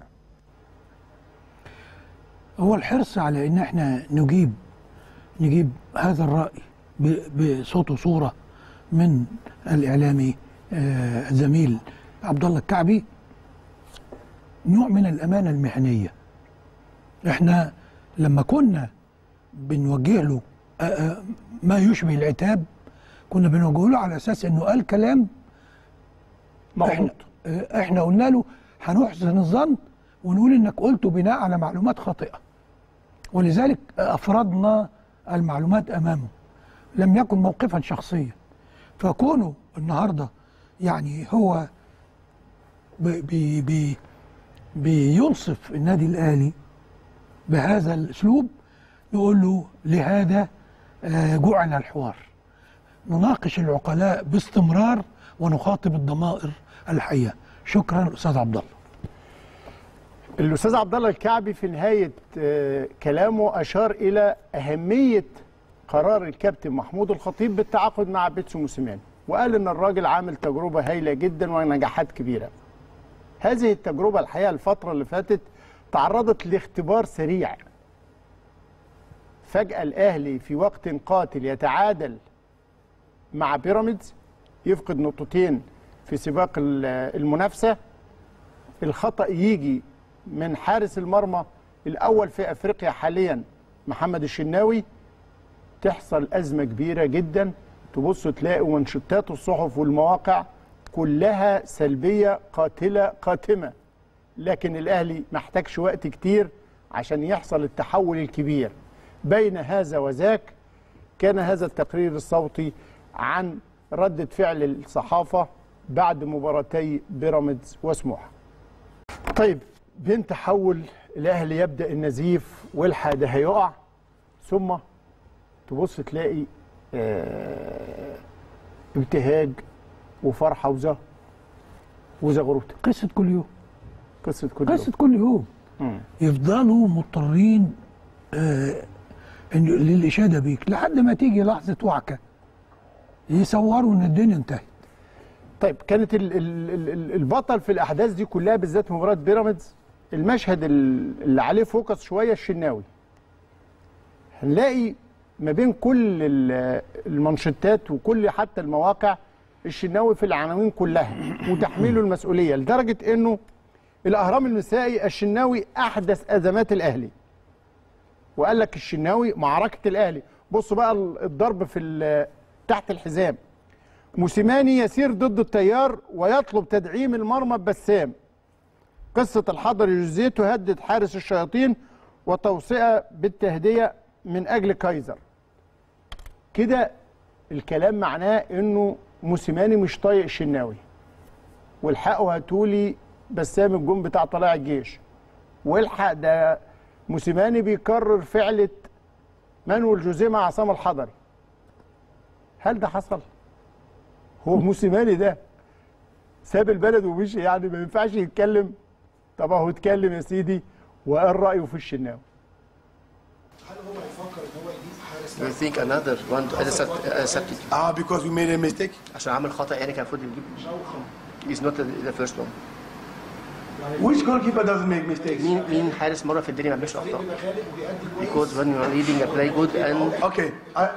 A: هو الحرص على ان احنا نجيب هذا الرأي بصوت وصورة من الإعلامي الزميل عبد الله الكعبي نوع من الأمانة المهنية. احنا لما كنا بنوجه له ما يشبه العتاب كنا بنوجه له على أساس انه قال كلام احنا قلنا له هنحسن الظن ونقول انك قلته بناء على معلومات خاطئة، ولذلك أفردنا المعلومات أمامه، لم يكن موقفا شخصيا. فكونه النهاردة يعني هو بينصف النادي الأهلي بهذا الأسلوب نقول له لهذا جعل الحوار، نناقش العقلاء باستمرار ونخاطب الضمائر الحية. شكرا أستاذ عبد الله.
B: الأستاذ عبد الله الكعبي في نهاية كلامه أشار إلى أهمية قرار الكابتن محمود الخطيب بالتعاقد مع بيتسو موسيماني، وقال إن الراجل عامل تجربة هايلة جدا ونجاحات كبيرة. هذه التجربة الحقيقة الفترة اللي فاتت تعرضت لاختبار سريع. فجأة الأهلي في وقت قاتل يتعادل مع بيراميدز، يفقد نقطتين في سباق المنافسة. الخطأ يجي من حارس المرمى الأول في أفريقيا حاليا محمد الشناوي، تحصل أزمة كبيرة جدا. تبص تلاقوا منشطات الصحف والمواقع كلها سلبية قاتلة قاتمة، لكن الأهلي محتاجش وقت كتير عشان يحصل التحول الكبير. بين هذا وذاك كان هذا التقرير الصوتي عن ردة فعل الصحافة بعد مباراتي بيراميدز وسموحة. طيب، بين تحول الأهلي يبدأ النزيف والحق ده هيقع، ثم تبص تلاقي ابتهاج وفرحة وزغروت.
A: قصة كل يوم،
B: قصة كل يوم،
A: قصة كل يوم. يفضلوا مضطرين للإشادة بيك لحد ما تيجي لحظة وعكة يصوروا إن الدنيا انتهت.
B: طيب، كانت البطل في الأحداث دي كلها بالذات مباراة بيراميدز، المشهد اللي عليه فوكس شوية الشناوي. هنلاقي ما بين كل المانشيتات وكل حتى المواقع الشناوي في العناوين كلها وتحميله المسؤولية، لدرجة انه الأهرام المسائي الشناوي أحدث أزمات الأهلي، وقال لك الشناوي معركة الأهلي. بصوا بقى الضرب في تحت الحزام. موسيماني يسير ضد التيار ويطلب تدعيم المرمى ببسام. قصة الحضري جوزيه تهدد حارس الشياطين وتوصئة بالتهدية من أجل كايزر. كده الكلام معناه إنه موسيماني مش طايق الشناوي، والحقوا هاتولي بسام الجون بتاع طلائع الجيش، والحق ده موسيماني بيكرر فعلة مانويل جوزيه مع عصام الحضري. هل ده حصل؟ هو موسيماني ده ساب البلد ومشي؟ يعني ما ينفعش يتكلم؟ طب اهو اتكلم يا سيدي وقال رأيه في الشناوي.
M: هل هو هيفكر ان هو يجيب حارس؟
N: You think another one to substitute?
M: Because we made a mistake.
N: عشان عمل خطأ يعني كان المفروض يجيب. He's not the first one.
M: Which goalkeeper doesn't make mistakes?
N: مين حارس مرة في الدنيا ما بيعملش أخطاء؟ Because when you are reading a play good and.
M: Okay,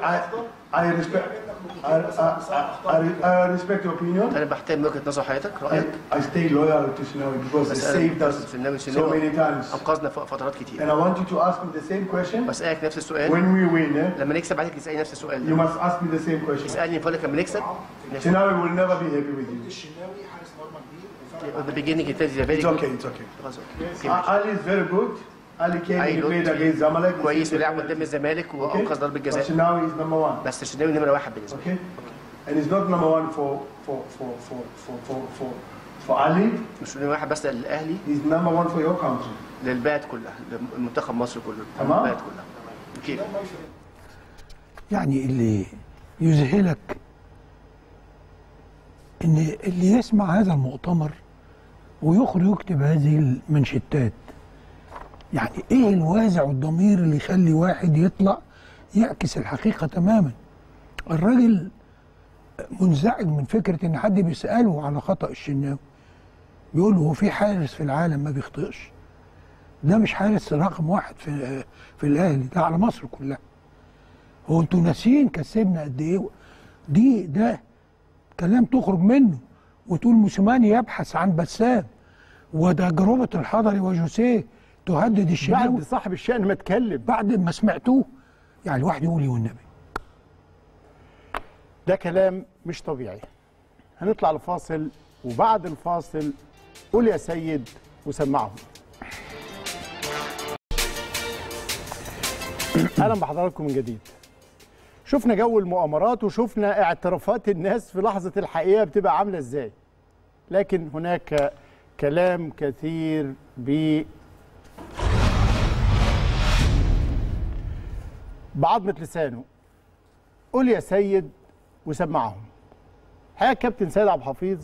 M: I respect your opinion.
N: أنا بحترم وجهة نظر حضرتك، رأيك.
M: I stay loyal to Shinawi because he saved us so many times.
N: أنقذنا فترات كتير.
M: And I want you to ask me the same question.
N: بسألك نفس السؤال.
M: When we win,
N: لما نكسب عليك تسألني نفس السؤال.
M: You must ask me the same question.
N: اسألني فضلك لما نكسب.
M: Shinawi will never be happy with you.
N: At the beginning he tells you very
M: good.
N: It's
M: okay. Ali is very good. Ali came and played against Zamalek.
N: كويس ولعب قدام الزمالك وأنقذ ضربة جزاء.
M: But Shinawi is number one.
N: بس الشناوي نمرة واحد بالنسبة لي.
M: And he's not number one For Ali?
N: مش واحد بس للاهلي.
M: He's number one for your country.
N: للبلد كلها، لمنتخب مصر كله،
M: تمام.
N: للبلد كلها. كيف؟
A: يعني اللي يذهلك ان اللي يسمع هذا المؤتمر ويخرج يكتب هذه المنشتات، يعني ايه الوازع والضمير اللي يخلي واحد يطلع يعكس الحقيقة تماما؟ الراجل منزعج من فكرة ان حد بيسأله على خطأ الشناوي، بيقول له هو في حارس في العالم ما بيخطئش؟ ده مش حارس رقم واحد في الاهلي، ده على مصر كلها. هو انتوا ناسيين كسبنا قد ايه؟ ده كلام تخرج منه وتقول موسيماني يبحث عن بسام وتجربة الحضري وجوسيه تهدد الشناوي
B: بعد صاحب الشأن ما اتكلم،
A: بعد ما سمعتوه. يعني الواحد يقول ايه والنبي؟
B: ده كلام مش طبيعي. هنطلع لفاصل، وبعد الفاصل قول يا سيد وسمعهم. اهلا بحضراتكم من جديد. شفنا جو المؤامرات وشفنا اعترافات الناس في لحظة الحقيقة بتبقى عاملة ازاي، لكن هناك كلام كثير بعضمة لسانه. قول يا سيد وسمعهم. الحقيقة كابتن سيد عبد الحفيظ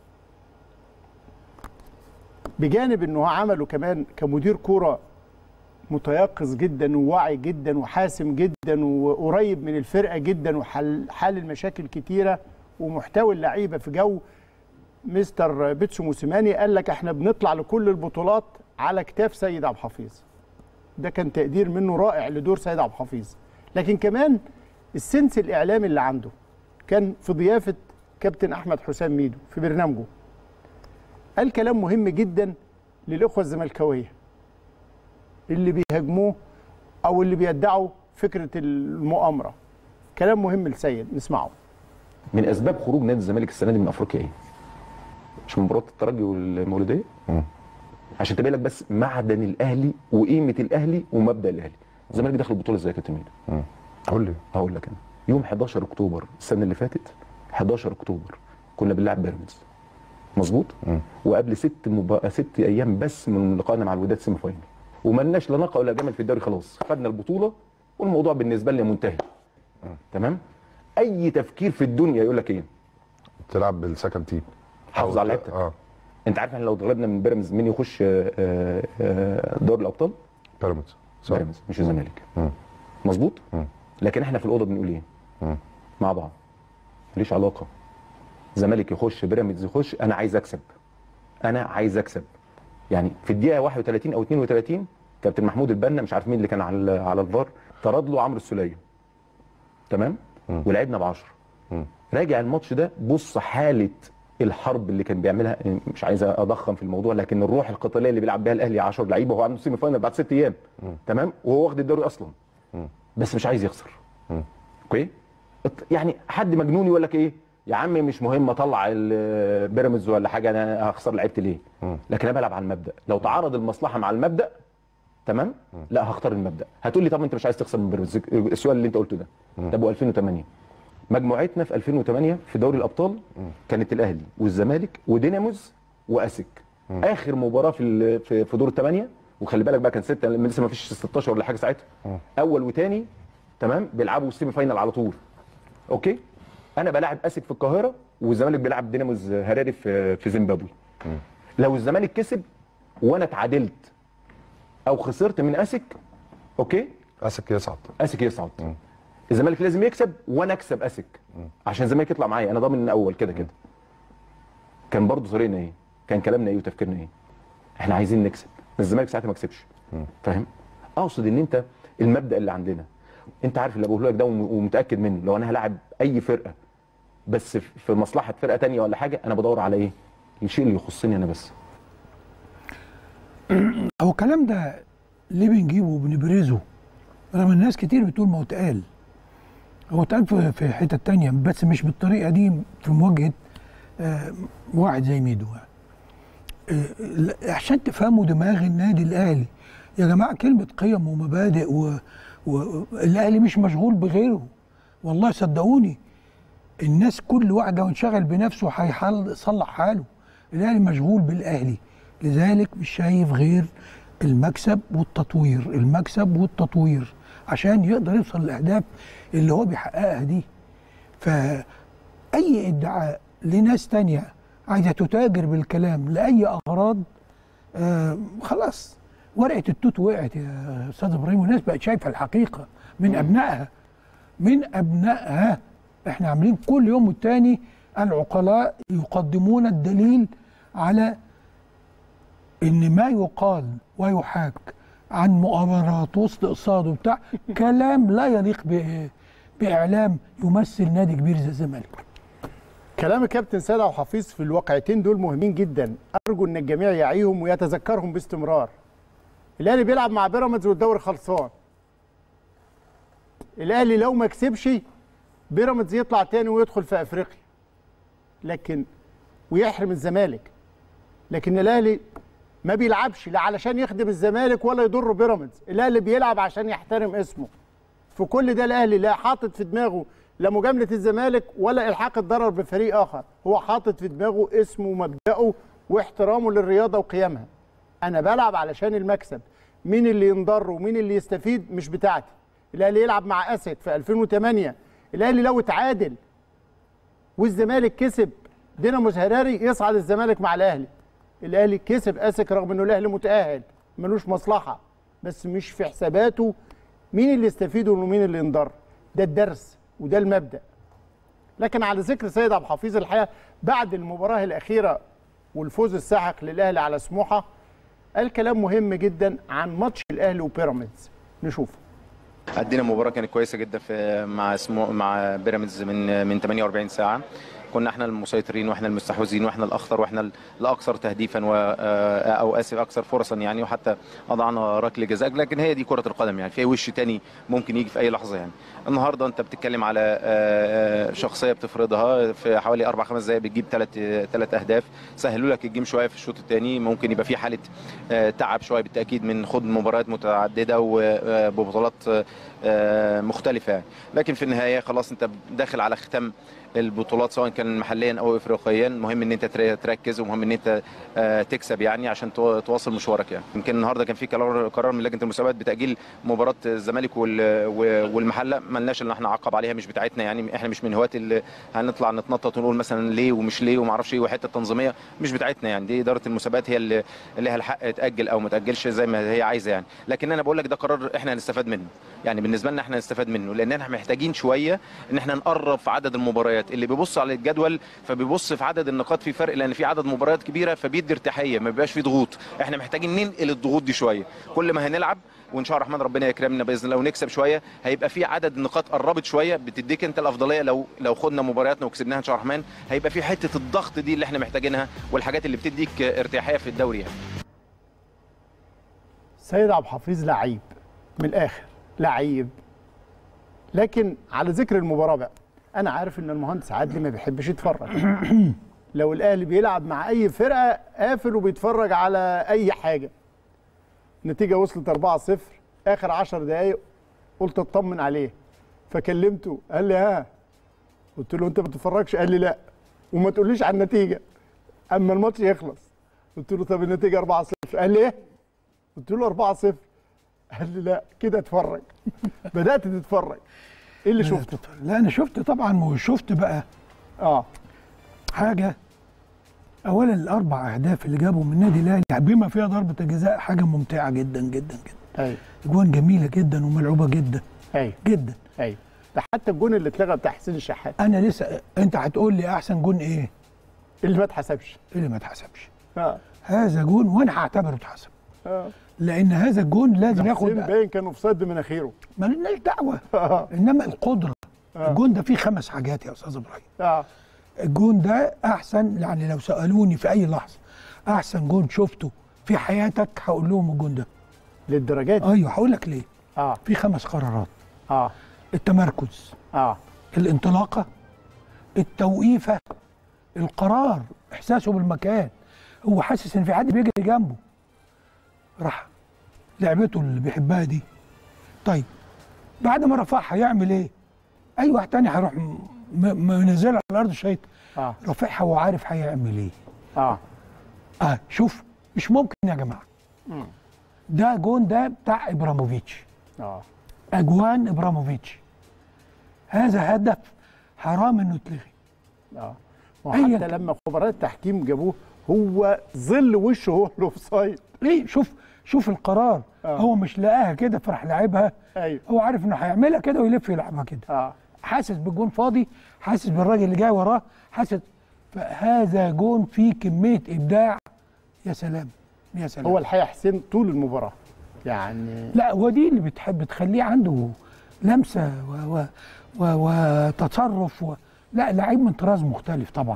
B: بجانب انه عمله كمان كمدير كورة متيقظ جدا وواعي جدا وحاسم جدا وقريب من الفرقه جدا وحل المشاكل كتيره ومحتوى اللعيبه في جو مستر بيتسو موسيماني. قال لك احنا بنطلع لكل البطولات على كتاف سيد عبد الحفيظ. ده كان تقدير منه رائع لدور سيد عبد الحفيظ. لكن كمان السنس الاعلامي اللي عنده كان في ضيافه كابتن احمد حسام ميدو في برنامجه. قال كلام مهم جدا للاخوه الزملكاويه اللي بيهاجموه او اللي بيدعوا فكره المؤامره. كلام مهم لسيد، نسمعه.
O: من اسباب خروج نادي الزمالك السنه دي من افريقيا ايه؟ مش من مباراه الترجي والمولوديه؟ عشان تبين لك بس معدن الاهلي وقيمه الاهلي ومبدا الاهلي. الزمالك دخل البطوله ازاي يا كابتن ميدو؟
P: قول لي.
O: هقول لك انا. يوم 11 اكتوبر السنه اللي فاتت 11 اكتوبر كنا بنلعب بيراميدز. مظبوط؟ وقبل 6 ايام بس من لقائنا مع الوداد سيمي فاينل. ومالناش لا نقع ولا جمل في الدوري، خلاص خدنا البطوله والموضوع بالنسبه لنا منتهي. تمام؟ اي تفكير في الدنيا يقول لك ايه؟
P: تلعب بالسكند تيم،
O: حافظ على لعيبتك. انت عارف احنا لو اتغلبنا من بيراميدز مين يخش دوري الابطال؟
P: بيراميدز.
O: بيراميدز مش الزمالك. مظبوط؟ لكن احنا في الاوضه بنقول ايه؟ مع بعض ماليش علاقه. الزمالك يخش بيراميدز يخش، انا عايز اكسب. انا عايز اكسب. يعني في الدقيقه 31 او 32 كابتن محمود البنا مش عارف مين اللي كان على الفار طرد له عمرو السوليه. تمام؟ ولعبنا ب 10. راجع الماتش ده بص حاله الحرب اللي كان بيعملها، مش عايز اضخم في الموضوع، لكن الروح القتاليه اللي بيلعب بيها الاهلي 10 لعيبه وهو عنده سيمي فاينل بعد 6 ايام. تمام؟ وهو واخد الدوري اصلا. بس مش عايز يخسر. اوكي؟ يعني حد مجنون يقول لك ايه؟ يا عم مش مهم اطلع البيراميدز ولا حاجه، انا هخسر لعيبتي ليه؟ لكن انا بلعب على المبدا، لو تعارض المصلحه مع المبدا تمام؟ لا هختار المبدا. هتقول لي طب انت مش عايز تخسر من بيراميدز، السؤال اللي انت قلته ده. طب و2008 مجموعتنا في 2008 في دوري الابطال كانت الاهلي والزمالك وديناموز واسك. اخر مباراه في دور الثمانيه، وخلي بالك بقى كان 6 لسه ما فيش 16 ولا حاجه ساعتها. اول وثاني تمام بيلعبوا السيمي فاينل على طول. اوكي؟ انا بلاعب اسك في القاهره والزمالك بيلعب ديناموز هراري في زيمبابوي. لو الزمالك كسب وانا اتعادلت او خسرت من اسك، اوكي؟
P: اسك يصعد.
O: اسك يصعد. الزمالك لازم يكسب وانا اكسب اسك عشان الزمالك يطلع معايا، انا ضامن من الاول كده كده. كان برضه طريقنا ايه؟ كان كلامنا ايه وتفكيرنا ايه؟ احنا عايزين نكسب، الزمالك ساعتها ما كسبش. فاهم؟ اقصد ان انت المبدا اللي عندنا، انت عارف اللي بقوله لك ده ومتاكد منه، لو انا هلاعب اي فرقه بس في مصلحه فرقه ثانيه ولا حاجه، انا بدور على ايه؟ الشيء اللي يخصني انا بس.
A: هو الكلام ده ليه بنجيبه وبنبرزه؟ رغم الناس كتير بتقول ما هو اتقال. هو اتقال في حته تانية بس مش بالطريقه دي في مواجهه واحد زي ميدو. عشان تفهموا دماغ النادي الاهلي يا جماعه، كلمه قيم ومبادئ والاهلي مش مشغول بغيره. والله صدقوني الناس كل واحد لو انشغل بنفسه هيصلح حاله. الاهلي مشغول بالاهلي، لذلك مش شايف غير المكسب والتطوير، المكسب والتطوير عشان يقدر يوصل للاهداف اللي هو بيحققها دي. فاي ادعاء لناس تانية عايزه تتاجر بالكلام لاي اغراض، خلاص ورقه التوت وقعت يا استاذ ابراهيم، والناس بقت شايفه الحقيقه من ابنائها، من ابنائها. احنا عاملين كل يوم والتاني العقلاء يقدمون الدليل على ان ما يقال ويحاك عن مؤامرات واستقصاد وبتاع كلام لا يليق باعلام يمثل نادي كبير زي الزمالك.
B: كلام الكابتن سيد عبد الحفيظ في الواقعتين دول مهمين جدا، ارجو ان الجميع يعيهم ويتذكرهم باستمرار. الاهلي بيلعب مع بيراميدز والدوري خلصان. الاهلي لو ما كسبش بيراميدز يطلع تاني ويدخل في افريقيا، لكن ويحرم الزمالك. لكن الاهلي ما بيلعبش لا علشان يخدم الزمالك ولا يضر بيراميدز، الاهلي بيلعب عشان يحترم اسمه. في كل ده الاهلي لا حاطط في دماغه لا مجامله الزمالك ولا الحاق الضرر بفريق اخر، هو حاطط في دماغه اسمه ومبدأه واحترامه للرياضه وقيمها. انا بلعب علشان المكسب، مين اللي ينضر ومين اللي يستفيد مش بتاعتي. الاهلي يلعب مع اسد في 2008، الاهلي لو اتعادل والزمالك كسب دينامو هراري يصعد الزمالك مع الاهلي. الاهلي كسب اسك رغم انه الاهلي متاهل ملوش مصلحه، بس مش في حساباته مين اللي يستفيد ومين اللي ينضر. ده الدرس وده المبدا. لكن على ذكر سيد عبد الحفيظ، الحقيقه بعد المباراه الاخيره والفوز الساحق للاهلي على سموحه قال كلام مهم جدا عن ماتش الاهلي وبيراميدز. نشوفه.
Q: عندنا مباراه كانت كويسه جدا في مع بيراميدز من 48 ساعه. كنا احنا المسيطرين واحنا المستحوذين واحنا الاخطر واحنا الاكثر تهديفا او اسف اكثر فرصا يعني، وحتى اضعنا ركله جزاء. لكن هي دي كره القدم يعني، في وش تاني ممكن يجي في اي لحظه يعني. النهارده انت بتتكلم على شخصيه بتفرضها في حوالي 4-5 دقائق بتجيب ثلاث اهداف، سهلوا لك الجيم شويه في الشوط الثاني. ممكن يبقى في حاله تعب شويه بالتاكيد من خوض مباريات متعدده وببطولات مختلفه يعني. لكن في النهايه خلاص انت داخل على ختام البطولات سواء كان محليا او افريقيا. مهم ان انت تركز ومهم ان انت تكسب يعني عشان تواصل مشوارك يعني. يمكن النهارده كان في قرار من لجنه المسابقات بتاجيل مباراه الزمالك والمحله، ما لناش ان احنا نعقب عليها، مش بتاعتنا يعني. احنا مش من هواة اللي هنطلع نتنطط ونقول مثلا ليه ومش ليه وما اعرفش ايه وحته تنظيميه مش بتاعتنا يعني. دي اداره المسابقات هي اللي لها الحق تاجل او ما تاجلش زي ما هي عايزه يعني. لكن انا بقول لك ده قرار احنا هنستفاد منه يعني، بالنسبه لنا احنا هنستفاد منه، لان احنا محتاجين شويه ان احنا نقرب في عدد المباريات. اللي بيبص على الجدول فبيبص في عدد النقاط في فرق، لان في عدد مباريات كبيره فبيدي ارتياحيه، ما بيبقاش في ضغوط. احنا محتاجين ننقل الضغوط دي شويه. كل ما هنلعب وان شاء الله الرحمن ربنا يكرمنا باذن الله ونكسب شويه، هيبقى في عدد نقاط قربت شويه بتديك انت الافضليه. لو خدنا مبارياتنا وكسبناها ان شاء الله الرحمن هيبقى في حته الضغط دي اللي احنا محتاجينها والحاجات اللي بتديك ارتياحيه في الدوري يعني.
B: سيد عبد الحفيظ لعيب من الاخر، لعيب. لكن على ذكر المباراه بقى، انا عارف ان المهندس عادل ما بيحبش يتفرج. لو الاهلي بيلعب مع اي فرقه قافل وبيتفرج على اي حاجه. النتيجه وصلت 4-0 اخر 10 دقائق، قلت اطمن عليه فكلمته قال لي ها، قلت له انت ما بتتفرجش؟ قال لي لا وما تقوليش على النتيجه اما الماتش يخلص. قلت له طب النتيجه 4-0. قال لي ايه؟ قلت له 4-0. قال لي لا كده اتفرج. بدات تتفرج. ايه اللي شفته؟
A: لا انا شفت طبعا، وشفت بقى حاجه. اولا الاربع اهداف اللي جابهم من النادي الاهلي بما فيها ضربه الجزاء حاجه ممتعه جدا جدا جدا.
B: ايوه
A: اجوان جميله جدا وملعوبه جدا.
B: ايوه
A: جدا.
B: ايوه ده حتى الجون اللي اتلغى بتاع حسين الشحات.
A: انا لسه، انت هتقول لي احسن جون ايه؟
B: اللي ما اتحسبش.
A: اللي ما اتحسبش. هذا جون وانا هعتبره اتحسب. لان هذا الجون لازم ياخد،
B: باين كان اوفسايد بمناخيره.
A: مالناش دعوه. انما القدره الجون ده فيه 5 حاجات يا استاذ ابراهيم. الجون ده احسن، يعني لو سالوني في اي لحظه احسن جون شفته في حياتك هقول لهم الجون ده.
B: للدرجه دي؟
A: ايوه هقول لك ليه. في 5 قرارات. التمركز، الانطلاقه، التوقيفه، القرار، احساسه بالمكان، هو حاسس ان في حد بيجري جنبه راح لعبته اللي بيحبها دي. طيب بعد ما رفعها يعمل ايه؟ اي واحد تاني هيروح منزلها على الارض شايط. رافعها وعارف هيعمل ايه. شوف مش ممكن يا جماعه. ده جون ده بتاع ابراموفيتش. اجوان ابراموفيتش. هذا هدف حرام انه يتلغي.
B: وحتى لما خبراء التحكيم جابوه هو ظل وشه هو الاوفسايد.
A: ليه؟ شوف القرار. هو مش لاقاها كده فراح لعبها.
B: ايوه
A: هو عارف انه هيعملها كده ويلف يلعبها كده. حاسس بالجون فاضي، حاسس بالراجل اللي جاي وراه، حاسس. فهذا جون فيه كميه ابداع. يا سلام يا سلام.
B: هو الحقيقه حسين طول المباراه يعني
A: لا ودي اللي بتحب تخليه عنده لمسه وتصرف لا لعيب من طراز مختلف طبعا.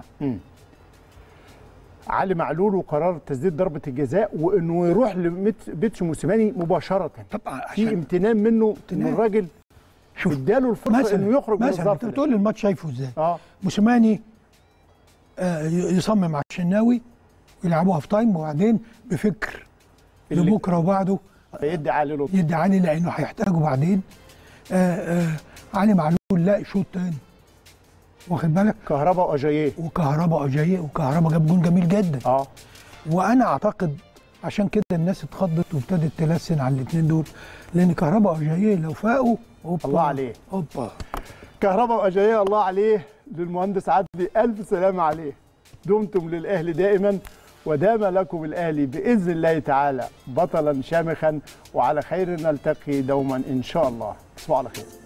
B: علي معلول وقرار تسديد ضربه الجزاء وانه يروح لبيتسو موسيماني مباشره.
A: طبعا
B: في امتنان منه ان الراجل اداله الفرصه انه يخرج من الظرف.
A: انت بتقول الماتش شايفه ازاي؟ موسيماني يصمم على الشناوي يلعبوها في تايم وبعدين بفكر لبكره وبعده
B: يدي علي لطفي،
A: يدي علي لانه هيحتاجه بعدين. علي معلول لا شوط تاني واخد بالك.
B: كهربا واجاييه
A: وكهربا جاب جون جميل جدا. وانا اعتقد عشان كده الناس اتخضت وابتدت تلسن على الاثنين دول لان كهربا واجاييه لو فاقوا
B: الله عليه. كهربا واجاييه الله عليه. للمهندس عدلي الف سلامه عليه. دمتم للاهلي دائما ودام لكم الاهلي باذن الله تعالى بطلا شامخا وعلى خير نلتقي دوما ان شاء الله. تصبحوا على خير.